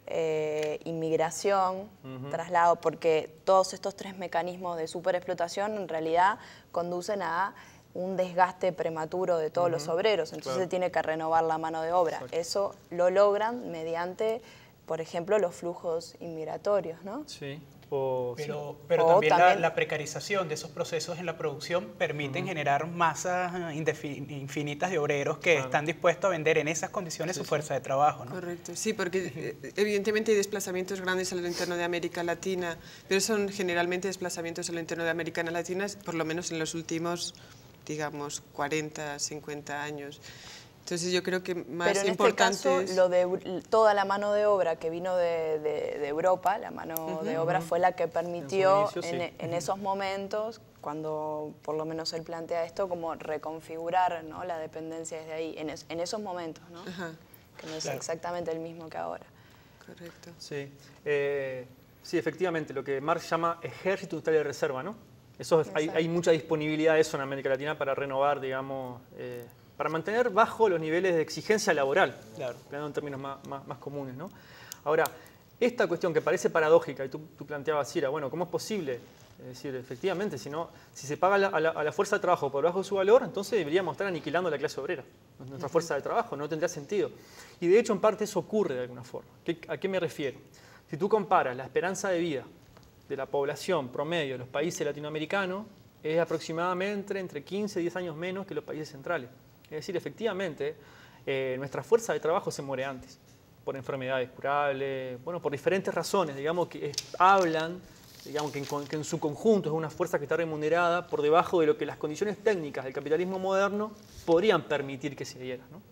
Eh, inmigración, uh-huh. traslado, porque todos estos tres mecanismos de superexplotación en realidad conducen a un desgaste prematuro de todos uh-huh. los obreros, entonces claro. se tiene que renovar la mano de obra. Exacto. Eso lo logran mediante, por ejemplo, los flujos inmigratorios, ¿no? Sí. O, pero sí. pero o también, también la, la precarización de esos procesos en la producción permiten uh-huh. generar masas infinitas de obreros que claro. están dispuestos a vender en esas condiciones sí, su fuerza sí. de trabajo, ¿no? Correcto, sí, porque evidentemente hay desplazamientos grandes a lo interno de América Latina, pero son generalmente desplazamientos a lo interno de América Latina, por lo menos en los últimos, digamos, cuarenta, cincuenta años. Entonces yo creo que más Pero en importante este caso, es... lo de, toda la mano de obra que vino de, de, de Europa, la mano uh-huh. de obra fue la que permitió en, inicio, en, sí. en uh-huh. esos momentos, cuando por lo menos él plantea esto, como reconfigurar, ¿no? la dependencia desde ahí, en, es, en esos momentos, ¿no? Uh-huh. que no es claro. exactamente el mismo que ahora. Correcto. Sí, eh, sí, efectivamente, lo que Marx llama ejército industrial de reserva, ¿no? Eso es, hay, hay mucha disponibilidad de eso en América Latina para renovar, digamos, eh, para mantener bajo los niveles de exigencia laboral, claro, hablando en términos más, más, más comunes, ¿no? Ahora, esta cuestión que parece paradójica, y tú, tú planteabas, Cira, bueno, ¿cómo es posible? Es decir, efectivamente, si, no, si se paga a la, a, la, a la fuerza de trabajo por debajo de su valor, entonces deberíamos estar aniquilando a la clase obrera, nuestra fuerza de trabajo, no tendría sentido. Y de hecho, en parte eso ocurre de alguna forma. ¿Qué, ¿A qué me refiero? Si tú comparas la esperanza de vida de la población promedio de los países latinoamericanos, es aproximadamente entre quince y diez años menos que los países centrales. Es decir, efectivamente, eh, nuestra fuerza de trabajo se muere antes, por enfermedades curables, bueno, por diferentes razones, digamos, que es, hablan, digamos, que en, que en su conjunto es una fuerza que está remunerada por debajo de lo que las condiciones técnicas del capitalismo moderno podrían permitir que se diera, ¿no?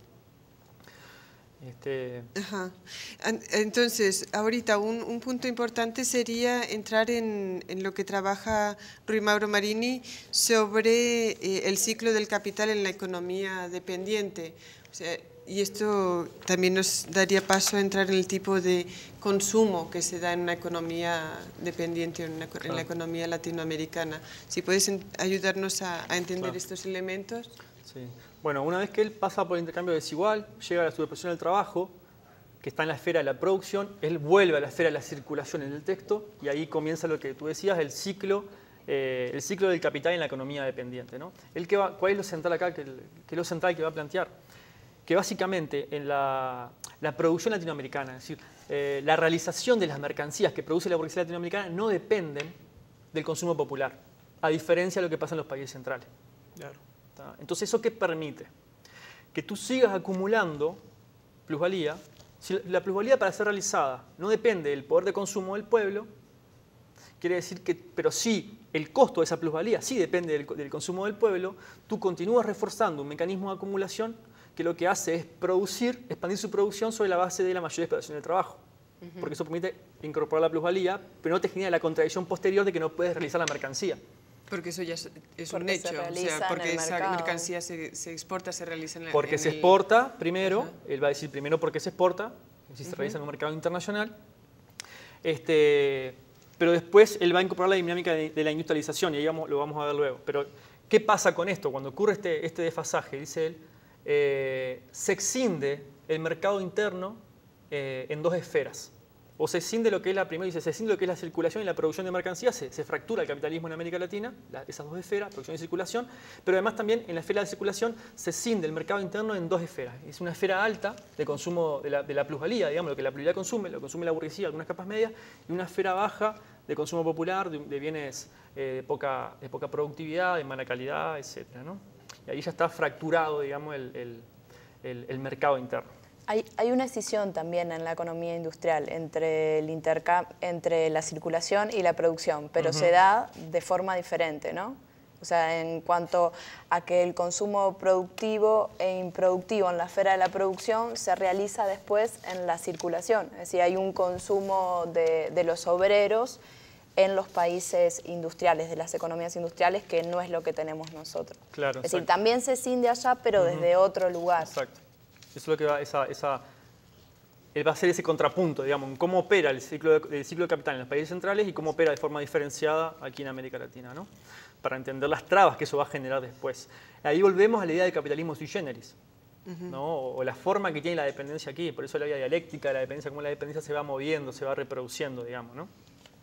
Este... Ajá. Entonces, ahorita un, un punto importante sería entrar en, en lo que trabaja Rui Mauro Marini sobre eh, el ciclo del capital en la economía dependiente. O sea, y esto también nos daría paso a entrar en el tipo de consumo que se da en una economía dependiente, en, una, claro, en la economía latinoamericana. Si puedes ayudarnos a, a entender, claro, estos elementos. Sí. Bueno, una vez que él pasa por el intercambio desigual, llega a la subexpresión del trabajo, que está en la esfera de la producción, él vuelve a la esfera de la circulación en el texto y ahí comienza lo que tú decías, el ciclo, eh, el ciclo del capital en la economía dependiente, ¿no? Él que va, ¿cuál es lo central acá? ¿Qué es lo central que va a plantear? Que básicamente en la, la producción latinoamericana, es decir, eh, la realización de las mercancías que produce la burguesía latinoamericana no dependen del consumo popular, a diferencia de lo que pasa en los países centrales. Claro. Entonces, ¿eso qué permite? Que tú sigas acumulando plusvalía. Si la plusvalía para ser realizada no depende del poder de consumo del pueblo, quiere decir que, pero sí, el costo de esa plusvalía sí depende del, del consumo del pueblo, tú continúas reforzando un mecanismo de acumulación que lo que hace es producir, expandir su producción sobre la base de la mayor explotación del trabajo. Uh-huh. Porque eso permite incorporar la plusvalía, pero no te genera la contradicción posterior de que no puedes realizar la mercancía. Porque eso ya es, es un hecho, o sea, porque esa mercado. mercancía se, se exporta, se realiza en el... Porque en se el... exporta primero, uh-huh, él va a decir primero porque se exporta, si se uh-huh, realiza en un mercado internacional, este, pero después él va a incorporar la dinámica de, de la industrialización y ahí vamos, lo vamos a ver luego. Pero, ¿qué pasa con esto? Cuando ocurre este, este desfasaje, dice él, eh, se extiende el mercado interno eh, en dos esferas. O se escinde lo que es la primera, dice, se escinde lo que es la circulación y la producción de mercancías, se, se fractura el capitalismo en América Latina, la, esas dos esferas, producción y circulación, pero además también en la esfera de circulación se escinde el mercado interno en dos esferas. Es una esfera alta de consumo de la, de la plusvalía, digamos, lo que la plusvalía consume, lo que consume la burguesía, algunas capas medias, y una esfera baja de consumo popular, de, de bienes eh, de, poca, de poca productividad, de mala calidad, etcétera, ¿no? Y ahí ya está fracturado, digamos, el, el, el, el mercado interno. Hay, hay una escisión también en la economía industrial entre, el intercam entre la circulación y la producción, pero uh-huh, se da de forma diferente, ¿no? O sea, en cuanto a que el consumo productivo e improductivo en la esfera de la producción se realiza después en la circulación. Es decir, hay un consumo de, de los obreros en los países industriales, de las economías industriales, que no es lo que tenemos nosotros. Claro, es decir, también se escinde allá, pero uh-huh, desde otro lugar. Exacto. Eso es lo que va, esa, esa, él va a hacer ese contrapunto, digamos, en cómo opera el ciclo, de, el ciclo de capital en los países centrales y cómo opera de forma diferenciada aquí en América Latina, ¿no? Para entender las trabas que eso va a generar después. Ahí volvemos a la idea del capitalismo sui generis, uh-huh, ¿no? O, o la forma que tiene la dependencia aquí, por eso la idea dialéctica de la dependencia, cómo la dependencia se va moviendo, se va reproduciendo, digamos, ¿no?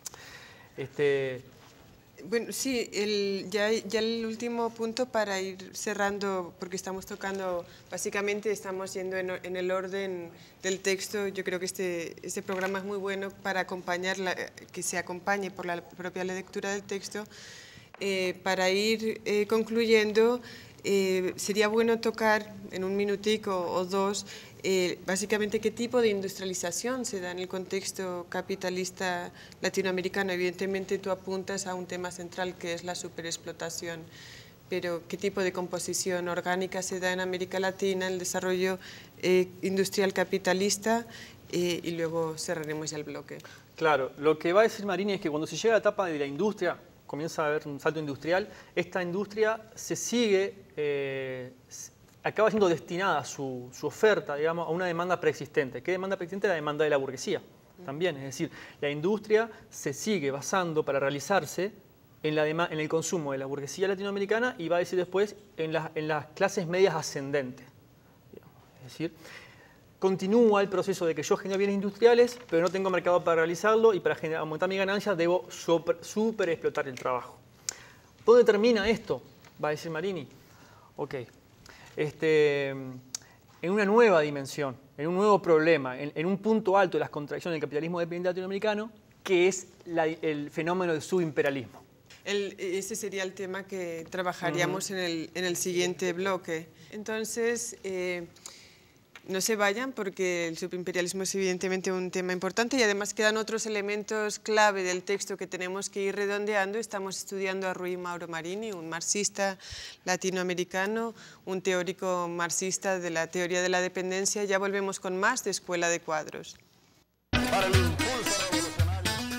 Este... Bueno, sí, el, ya, ya el último punto para ir cerrando, porque estamos tocando, básicamente estamos yendo en, en el orden del texto. Yo creo que este, este programa es muy bueno para acompañar, la, que se acompañe por la propia lectura del texto. Eh, para ir eh, concluyendo, eh, sería bueno tocar en un minutico o dos Eh, básicamente qué tipo de industrialización se da en el contexto capitalista latinoamericano. Evidentemente tú apuntas a un tema central que es la superexplotación, pero qué tipo de composición orgánica se da en América Latina, el desarrollo eh, industrial capitalista eh, y luego cerraremos ya el bloque. Claro, lo que va a decir Marini es que cuando se llega a la etapa de la industria, comienza a haber un salto industrial, esta industria se sigue... Eh, acaba siendo destinada su, su oferta, digamos, a una demanda preexistente. ¿Qué demanda preexistente? La demanda de la burguesía también. Es decir, la industria se sigue basando para realizarse en, la en el consumo de la burguesía latinoamericana y va a decir después en, la, en las clases medias ascendentes. Digamos. Es decir, continúa el proceso de que yo genero bienes industriales, pero no tengo mercado para realizarlo y para generar, aumentar mi ganancia debo super, super explotar el trabajo. ¿Dónde termina esto? Va a decir Marini. Ok. Este, en una nueva dimensión, en un nuevo problema, en, en un punto alto de las contradicciones del capitalismo dependiente latinoamericano, que es la, el fenómeno del subimperialismo. El, ese sería el tema que trabajaríamos uh-huh. en, el, en el siguiente bloque. Entonces, eh, no se vayan porque el subimperialismo es evidentemente un tema importante y además quedan otros elementos clave del texto que tenemos que ir redondeando. Estamos estudiando a Rui Mauro Marini, un marxista latinoamericano, un teórico marxista de la teoría de la dependencia. Ya volvemos con más de Escuela de Cuadros. Para el impulso revolucionario.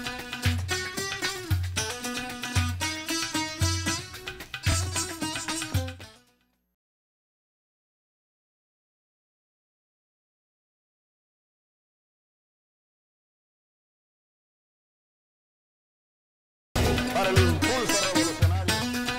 Para el impulso revolucionario.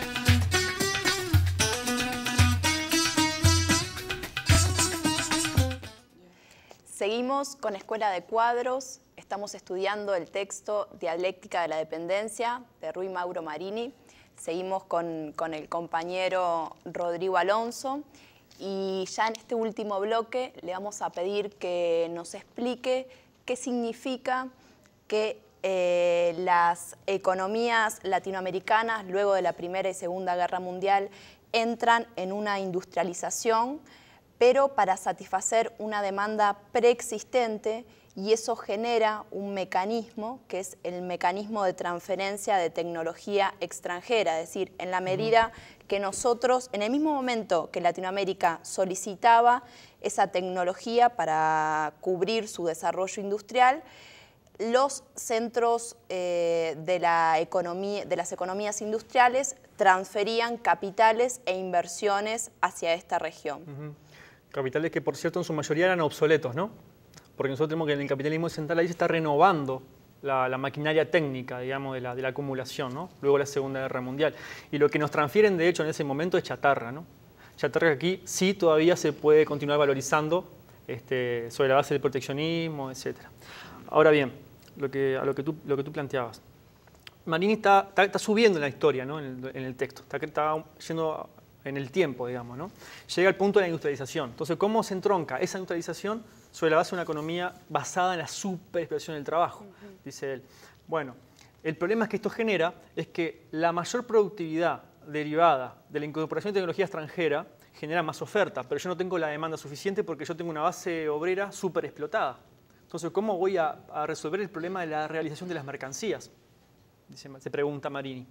Seguimos con Escuela de Cuadros. Estamos estudiando el texto Dialéctica de la Dependencia de Rui Mauro Marini. Seguimos con, con el compañero Rodrigo Alonso. Y ya en este último bloque le vamos a pedir que nos explique qué significa que Eh, las economías latinoamericanas, luego de la Primera y Segunda Guerra Mundial, entran en una industrialización, pero para satisfacer una demanda preexistente, y eso genera un mecanismo que es el mecanismo de transferencia de tecnología extranjera, es decir, en la medida que nosotros, en el mismo momento que Latinoamérica solicitaba esa tecnología para cubrir su desarrollo industrial, los centros eh, de, la economía, de las economías industriales transferían capitales e inversiones hacia esta región. Uh-huh. Capitales que, por cierto, en su mayoría eran obsoletos, ¿no? Porque nosotros tenemos que en el capitalismo central ahí se está renovando la, la maquinaria técnica, digamos, de la, de la acumulación, ¿no? Luego de la Segunda Guerra Mundial. Y lo que nos transfieren, de hecho, en ese momento es chatarra, ¿no? Chatarra que aquí sí todavía se puede continuar valorizando este, sobre la base del proteccionismo, etcétera. Ahora bien, Lo que, a lo que, tú, lo que tú planteabas. Marini está, está, está subiendo en la historia, ¿no? en, el, en el texto, está, está yendo en el tiempo, digamos, ¿no? Llega al punto de la industrialización. Entonces, ¿cómo se entronca esa industrialización sobre la base de una economía basada en la superexplotación del trabajo? Uh-huh. Dice él. Bueno, el problema que esto genera es que la mayor productividad derivada de la incorporación de tecnología extranjera genera más oferta, pero yo no tengo la demanda suficiente porque yo tengo una base obrera superexplotada. Entonces, ¿cómo voy a, a resolver el problema de la realización de las mercancías? Dice, se pregunta Marini.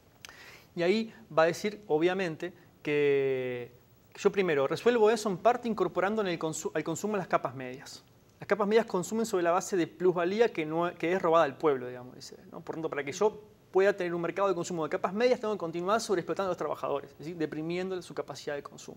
Y ahí va a decir, obviamente, que, que yo primero resuelvo eso en parte incorporando en el consu al consumo las capas medias. Las capas medias consumen sobre la base de plusvalía que, no, que es robada al pueblo, digamos, dice, ¿no? Por tanto, para que yo pueda tener un mercado de consumo de capas medias, tengo que continuar sobreexplotando a los trabajadores, es decir, deprimiendo su capacidad de consumo.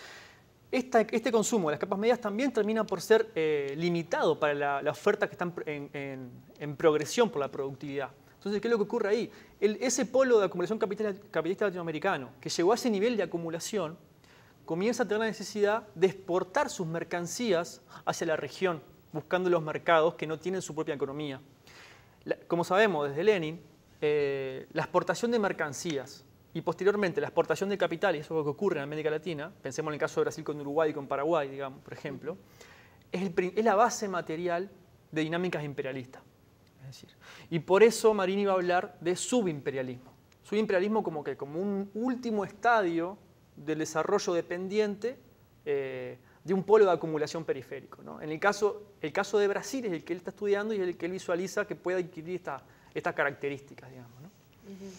Esta, este consumo de las capas medias también termina por ser eh, limitado para la, la oferta que está en, en, en progresión por la productividad. Entonces, ¿qué es lo que ocurre ahí? El, ese polo de acumulación capital, capitalista latinoamericano, que llegó a ese nivel de acumulación, comienza a tener la necesidad de exportar sus mercancías hacia la región, buscando los mercados que no tienen su propia economía. La, como sabemos desde Lenin, eh, la exportación de mercancías y posteriormente la exportación de capital, y eso es lo que ocurre en América Latina, pensemos en el caso de Brasil con Uruguay y con Paraguay, digamos, por ejemplo, es, el, es la base material de dinámicas imperialistas. Es decir, y por eso Marini va a hablar de subimperialismo. Subimperialismo como, que, como un último estadio del desarrollo dependiente eh, de un polo de acumulación periférico, ¿no? En el caso, el caso de Brasil es el que él está estudiando y es el que él visualiza que puede adquirir esta, estas características, digamos, ¿no? Uh-huh.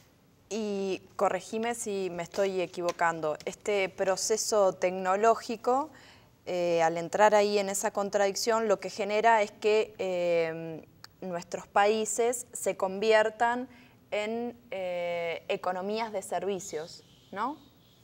Y corregime si me estoy equivocando, este proceso tecnológico, eh, al entrar ahí en esa contradicción, lo que genera es que eh, nuestros países se conviertan en eh, economías de servicios, ¿no?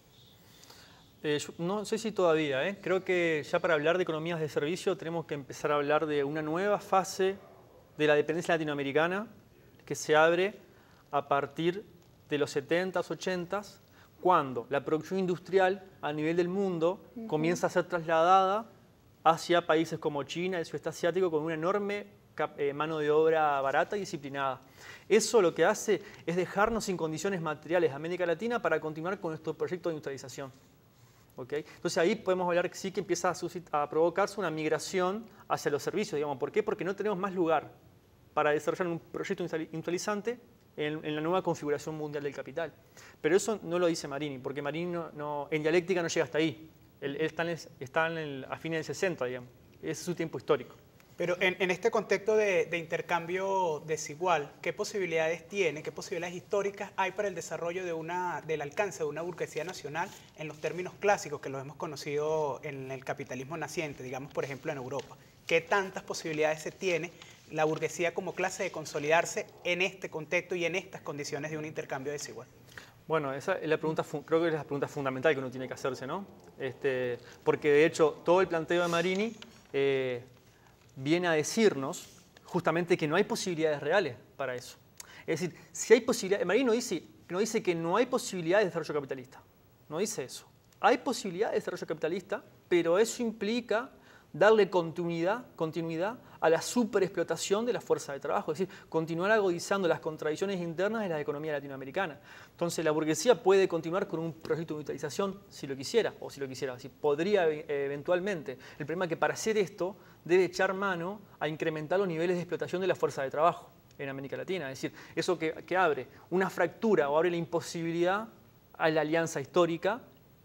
Eh, yo no sé si todavía, ¿eh? Creo que ya para hablar de economías de servicio tenemos que empezar a hablar de una nueva fase de la dependencia latinoamericana que se abre a partir de los setentas, ochentas, cuando la producción industrial a nivel del mundo uh-huh. comienza a ser trasladada hacia países como China, el sudeste asiático, con una enorme eh, mano de obra barata y disciplinada. Eso lo que hace es dejarnos sin condiciones materiales a América Latina para continuar con nuestro proyecto de industrialización. ¿Okay? Entonces ahí podemos hablar que sí que empieza a, suscitar, a provocarse una migración hacia los servicios, digamos. ¿Por qué? Porque no tenemos más lugar para desarrollar un proyecto industrializante en, en la nueva configuración mundial del capital. Pero eso no lo dice Marini, porque Marini no, no, en dialéctica no llega hasta ahí. Él, él está, en el, está en el, a fines del sesenta, digamos. Ese es su tiempo histórico. Pero en, en este contexto de, de intercambio desigual, ¿qué posibilidades tiene, qué posibilidades históricas hay para el desarrollo de una, del alcance de una burguesía nacional en los términos clásicos que los hemos conocido en el capitalismo naciente, digamos, por ejemplo, en Europa? ¿Qué tantas posibilidades se tiene la burguesía como clase de consolidarse en este contexto y en estas condiciones de un intercambio desigual? Bueno, esa es la pregunta, creo que es la pregunta fundamental que uno tiene que hacerse, ¿no? Este, porque de hecho todo el planteo de Marini eh, viene a decirnos justamente que no hay posibilidades reales para eso. Es decir, si hay posibilidades, Marini no dice, no dice que no hay posibilidades de desarrollo capitalista, no dice eso. Hay posibilidades de desarrollo capitalista, pero eso implica darle continuidad, continuidad a la superexplotación de la fuerza de trabajo, es decir, continuar agudizando las contradicciones internas de la economía latinoamericana. Entonces la burguesía puede continuar con un proyecto de industrialización si lo quisiera, o si lo quisiera, si podría eh, eventualmente. El problema es que para hacer esto debe echar mano a incrementar los niveles de explotación de la fuerza de trabajo en América Latina, es decir, eso que, que abre una fractura o abre la imposibilidad a la alianza histórica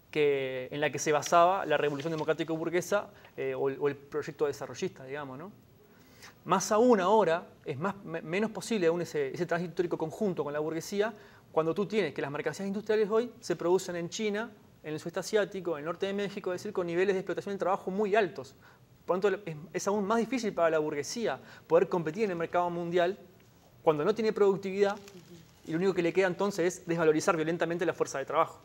que, en la que se basaba la revolución democrática burguesa eh, o, el, o el proyecto desarrollista, digamos, ¿no? Más aún ahora, es más, menos posible aún ese, ese tránsito histórico conjunto con la burguesía cuando tú tienes que las mercancías industriales hoy se producen en China, en el sudeste asiático, en el norte de México, es decir, con niveles de explotación del trabajo muy altos. Por lo tanto, es, es aún más difícil para la burguesía poder competir en el mercado mundial cuando no tiene productividad y lo único que le queda entonces es desvalorizar violentamente la fuerza de trabajo.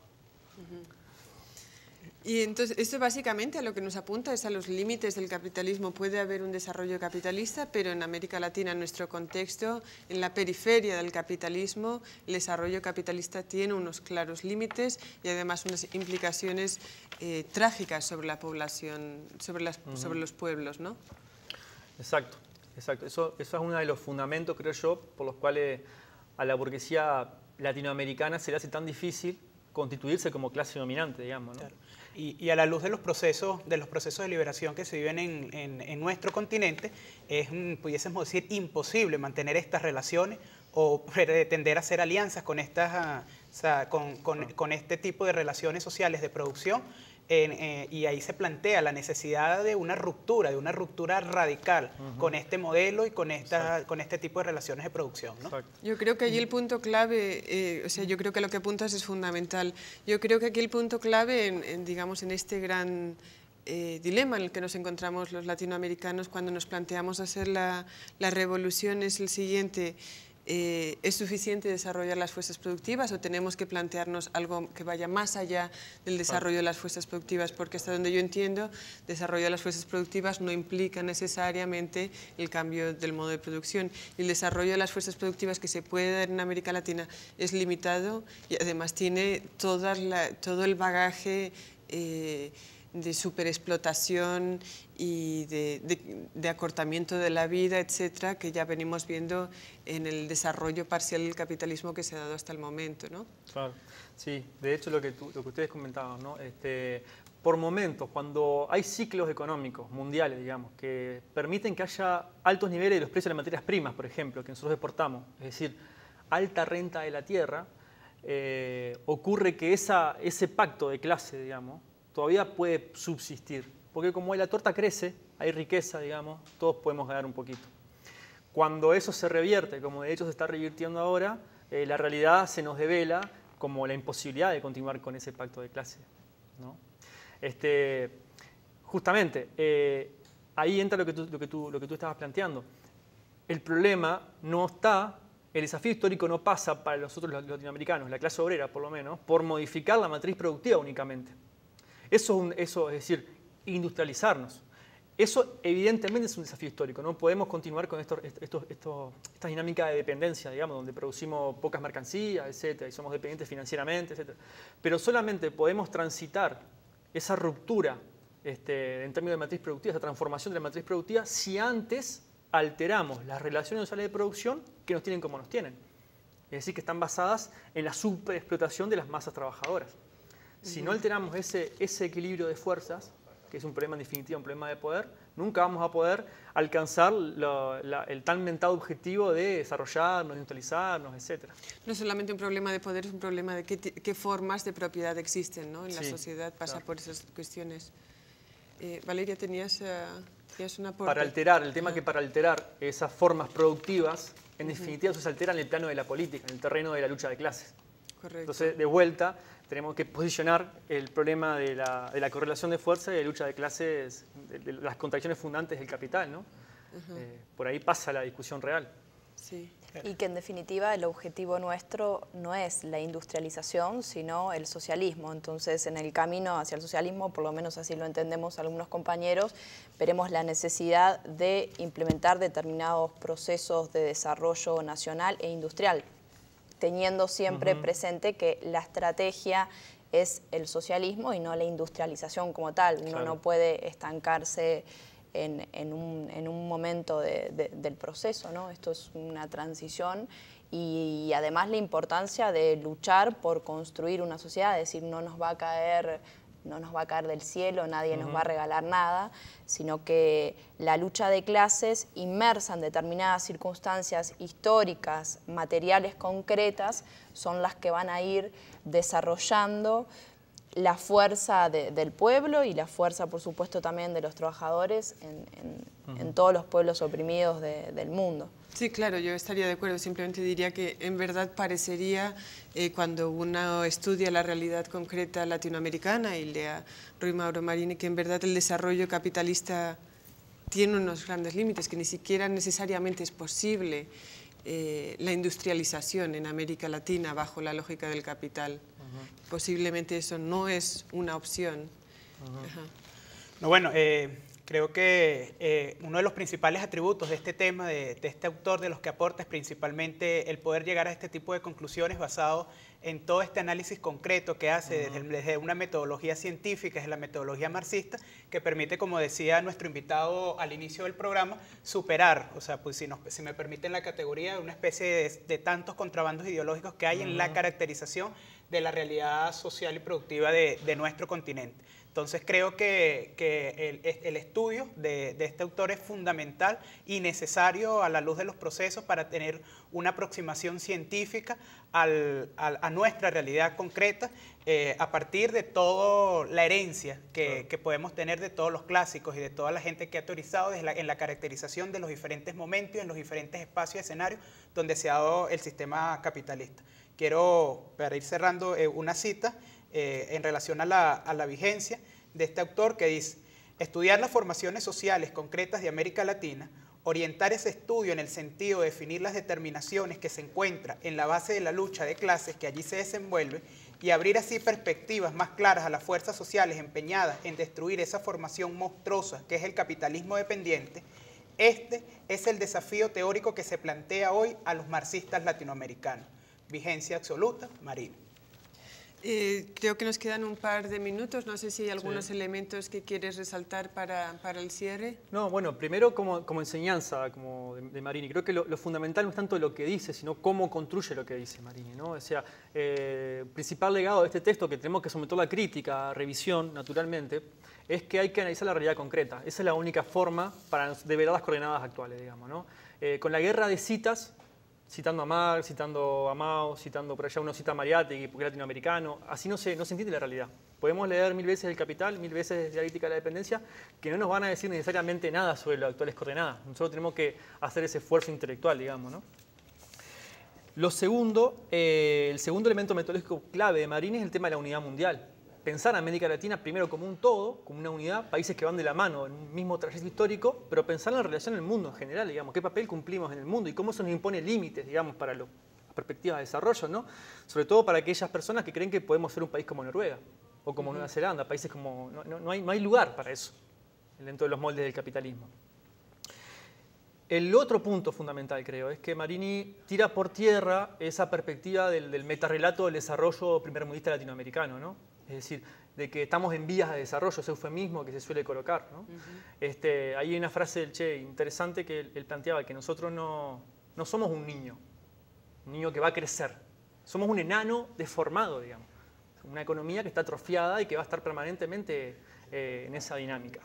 Y entonces, esto básicamente a lo que nos apunta es a los límites del capitalismo. Puede haber un desarrollo capitalista, pero en América Latina, en nuestro contexto, en la periferia del capitalismo, el desarrollo capitalista tiene unos claros límites y además unas implicaciones eh, trágicas sobre la población, sobre, las, uh-huh. sobre los pueblos, ¿no? Exacto, exacto. Eso, eso es uno de los fundamentos, creo yo, por los cuales a la burguesía latinoamericana se le hace tan difícil constituirse como clase dominante, digamos, ¿no? Claro. Y, y a la luz de los procesos, de los procesos de liberación que se viven en, en, en nuestro continente, es, pudiésemos decir, imposible mantener estas relaciones o pretender hacer alianzas con, estas, o sea, con, con, con este tipo de relaciones sociales de producción. En, eh, y ahí se plantea la necesidad de una ruptura, de una ruptura radical uh-huh. con este modelo y con, esta, con este tipo de relaciones de producción, ¿no? Yo creo que allí el punto clave, eh, o sea, yo creo que lo que apuntas es fundamental. Yo creo que aquí el punto clave, en, en, digamos, en este gran eh, dilema en el que nos encontramos los latinoamericanos cuando nos planteamos hacer la, la revolución es el siguiente. Eh, ¿Es suficiente desarrollar las fuerzas productivas o tenemos que plantearnos algo que vaya más allá del desarrollo de las fuerzas productivas? Porque hasta donde yo entiendo, desarrollo de las fuerzas productivas no implica necesariamente el cambio del modo de producción. Y el desarrollo de las fuerzas productivas que se puede dar en América Latina es limitado y además tiene toda la, todo el bagaje eh, de superexplotación y de, de, de acortamiento de la vida, etcétera, que ya venimos viendo en el desarrollo parcial del capitalismo que se ha dado hasta el momento, ¿no? Claro, sí. De hecho, lo que, tú, lo que ustedes comentaban, ¿no? Este, por momentos, cuando hay ciclos económicos mundiales, digamos, que permiten que haya altos niveles de los precios de las materias primas, por ejemplo, que nosotros exportamos, es decir, alta renta de la tierra, eh, ocurre que esa, ese pacto de clase, digamos, todavía puede subsistir, porque como la torta crece, hay riqueza, digamos, todos podemos ganar un poquito. Cuando eso se revierte, como de hecho se está revirtiendo ahora, eh, la realidad se nos devela como la imposibilidad de continuar con ese pacto de clase, ¿no? Este, justamente, eh, ahí entra lo que, tú, lo, que tú, lo que tú estabas planteando. El problema no está, el desafío histórico no pasa para nosotros los latinoamericanos, la clase obrera por lo menos, por modificar la matriz productiva únicamente. Eso, eso es decir, industrializarnos. Eso evidentemente es un desafío histórico. No podemos continuar con esto, esto, esto, esta dinámica de dependencia, digamos, donde producimos pocas mercancías, etcétera, y somos dependientes financieramente, etcétera. Pero solamente podemos transitar esa ruptura este, en términos de matriz productiva, esa transformación de la matriz productiva, si antes alteramos las relaciones sociales de producción que nos tienen como nos tienen. Es decir, que están basadas en la superexplotación de las masas trabajadoras. Si no alteramos ese, ese equilibrio de fuerzas, que es un problema en definitiva, un problema de poder, nunca vamos a poder alcanzar lo, la, el tan mentado objetivo de desarrollarnos, industrializarnos, etcétera. No solamente un problema de poder, es un problema de qué, qué formas de propiedad existen, ¿no? En sí, la sociedad pasa claro. por esas cuestiones. Eh, Valeria, tenías, uh, tenías una aporte. Para alterar, el tema ah. que para alterar esas formas productivas, en definitiva uh-huh. eso se altera en el plano de la política, en el terreno de la lucha de clases. Correcto. Entonces, de vuelta, tenemos que posicionar el problema de la, de la correlación de fuerza y de lucha de clases, de, de las contradicciones fundantes del capital, ¿no? Uh-huh. eh, por ahí pasa la discusión real. Sí. Y que en definitiva el objetivo nuestro no es la industrialización, sino el socialismo. Entonces, en el camino hacia el socialismo, por lo menos así lo entendemos algunos compañeros, veremos la necesidad de implementar determinados procesos de desarrollo nacional e industrial, teniendo siempre uh-huh. presente que la estrategia es el socialismo y no la industrialización como tal. Uno claro. no puede estancarse en, en, un, en un momento de, de, del proceso, ¿no? Esto es una transición y, y además la importancia de luchar por construir una sociedad, es decir, no nos va a caer... no nos va a caer del cielo, nadie uh-huh. nos va a regalar nada, sino que la lucha de clases inmersa en determinadas circunstancias históricas, materiales concretas, son las que van a ir desarrollando la fuerza de, del pueblo y la fuerza, por supuesto, también de los trabajadores en, en, uh-huh. en todos los pueblos oprimidos de, del mundo. Sí, claro, yo estaría de acuerdo. Simplemente diría que en verdad parecería, eh, cuando uno estudia la realidad concreta latinoamericana y lea Rui Mauro Marini, que en verdad el desarrollo capitalista tiene unos grandes límites, que ni siquiera necesariamente es posible eh, la industrialización en América Latina bajo la lógica del capital. Uh-huh. Posiblemente eso no es una opción. Uh-huh. Ajá. No, bueno, eh... creo que eh, uno de los principales atributos de este tema, de, de este autor, de los que aporta, es principalmente el poder llegar a este tipo de conclusiones basado en todo este análisis concreto que hace uh-huh. desde, desde una metodología científica, desde la metodología marxista, que permite, como decía nuestro invitado al inicio del programa, superar, o sea, pues si, nos, si me permiten la categoría, una especie de, de tantos contrabandos ideológicos que hay uh-huh. en la caracterización de la realidad social y productiva de, de nuestro continente. Entonces creo que, que el, el estudio de, de este autor es fundamental y necesario a la luz de los procesos para tener una aproximación científica al, al, a nuestra realidad concreta eh, a partir de toda la herencia que, que podemos tener de todos los clásicos y de toda la gente que ha teorizado desde la, en la caracterización de los diferentes momentos y en los diferentes espacios y escenarios donde se ha dado el sistema capitalista. Quiero, para ir cerrando, eh, una cita Eh, en relación a la, a la vigencia de este autor que dice: estudiar las formaciones sociales concretas de América Latina, orientar ese estudio en el sentido de definir las determinaciones que se encuentran en la base de la lucha de clases que allí se desenvuelve y abrir así perspectivas más claras a las fuerzas sociales empeñadas en destruir esa formación monstruosa que es el capitalismo dependiente, este es el desafío teórico que se plantea hoy a los marxistas latinoamericanos. Vigencia absoluta, Marini. Eh, creo que nos quedan un par de minutos. No sé si hay algunos sí. elementos que quieres resaltar para, para el cierre. No, bueno, primero como, como enseñanza como de, de Marini. Creo que lo, lo fundamental no es tanto lo que dice, sino cómo construye lo que dice Marini, ¿no? O sea, el eh, principal legado de este texto que tenemos que someter a crítica, a revisión, naturalmente, es que hay que analizar la realidad concreta. Esa es la única forma para develar las coordenadas actuales, digamos, ¿no? Eh, con la guerra de citas, citando a Marx, citando a Mao, citando por allá uno cita a Mariátegui porque es latinoamericano, así no se, no se entiende la realidad. Podemos leer mil veces El Capital, mil veces Dialéctica de la Dependencia, que no nos van a decir necesariamente nada sobre las actuales coordenadas. Nosotros tenemos que hacer ese esfuerzo intelectual, digamos, ¿no? Lo segundo, eh, el segundo elemento metodológico clave de Marini es el tema de la unidad mundial. Pensar a América Latina primero como un todo, como una unidad, países que van de la mano en un mismo trayecto histórico, pero pensar en la relación en el mundo en general, digamos, qué papel cumplimos en el mundo y cómo eso nos impone límites, digamos, para lo, las perspectivas de desarrollo, ¿no? Sobre todo para aquellas personas que creen que podemos ser un país como Noruega o como uh-huh. Nueva Zelanda, países como... No, no, no, hay, no hay lugar para eso. dentro de los moldes del capitalismo. El otro punto fundamental, creo, es que Marini tira por tierra esa perspectiva del, del metarrelato del desarrollo primermundista latinoamericano, ¿no? Es decir, de que estamos en vías de desarrollo, ese eufemismo que se suele colocar, ¿no? Uh-huh. este, hay una frase del Che interesante que él, él planteaba, que nosotros no, no somos un niño, un niño que va a crecer, somos un enano deformado, digamos, una economía que está atrofiada y que va a estar permanentemente eh, en esa dinámica.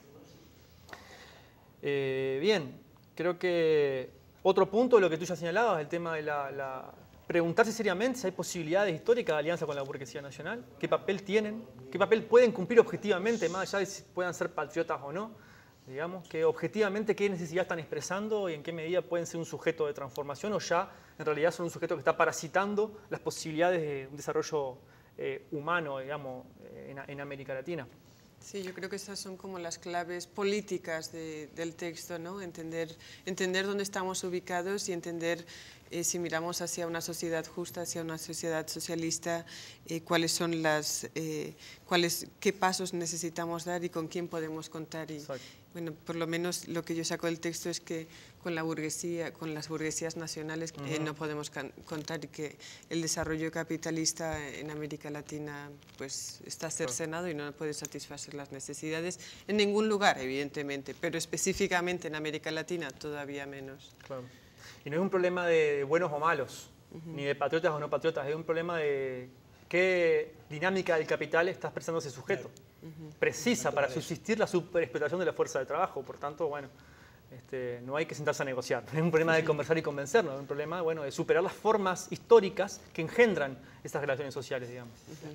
Eh, bien. Creo que otro punto de lo que tú ya señalabas, el tema de la, la, preguntarse seriamente si hay posibilidades históricas de alianza con la burguesía nacional, qué papel tienen, qué papel pueden cumplir objetivamente, más allá de si puedan ser patriotas o no, digamos, que objetivamente qué necesidad están expresando y en qué medida pueden ser un sujeto de transformación o ya en realidad son un sujeto que está parasitando las posibilidades de un desarrollo eh, humano, digamos, en, en América Latina. Sí, yo creo que esas son como las claves políticas de, del texto, ¿no? Entender, entender dónde estamos ubicados y entender eh, si miramos hacia una sociedad justa, hacia una sociedad socialista, eh, cuáles son las, eh, cuáles, qué pasos necesitamos dar y con quién podemos contar. Y, bueno, por lo menos lo que yo saco del texto es que con la burguesía, con las burguesías nacionales uh-huh. eh, no podemos contar y que el desarrollo capitalista en América Latina pues está cercenado claro. y no puede satisfacer las necesidades en ningún lugar, evidentemente, pero específicamente en América Latina todavía menos. Claro. Y no es un problema de buenos o malos, uh-huh. ni de patriotas o no patriotas, es un problema de qué dinámica del capital está expresando ese sujeto. Claro. Uh-huh. Precisa para subsistir la superexplotación de la fuerza de trabajo, por tanto, bueno, este, no hay que sentarse a negociar. No es un problema de conversar y convencernos, es un problema bueno, de superar las formas históricas que engendran esas relaciones sociales, digamos. Uh-huh.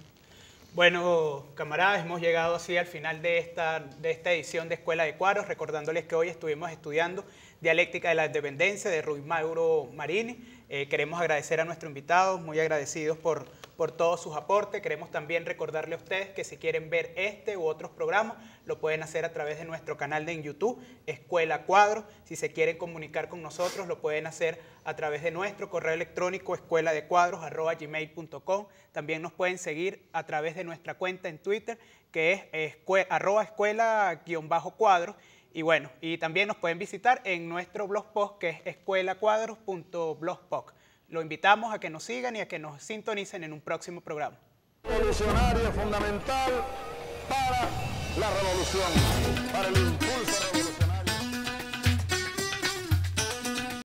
Bueno, camaradas, hemos llegado así al final de esta, de esta edición de Escuela de Cuadros, recordándoles que hoy estuvimos estudiando Dialéctica de la Dependencia de Ruy Mauro Marini. Eh, queremos agradecer a nuestros invitados, muy agradecidos por, por todos sus aportes. Queremos también recordarle a ustedes que si quieren ver este u otros programas, lo pueden hacer a través de nuestro canal de en YouTube, Escuela Cuadros. Si se quieren comunicar con nosotros, lo pueden hacer a través de nuestro correo electrónico, escuela de cuadros arroba gmail punto com. También nos pueden seguir a través de nuestra cuenta en Twitter, que es escue, arroba escuela guión bajo cuadros. Y bueno, y también nos pueden visitar en nuestro blogspot, que es escuela cuadros punto blogspot. Lo invitamos a que nos sigan y a que nos sintonicen en un próximo programa. Revolucionario fundamental para la revolución, para el impulso revolucionario.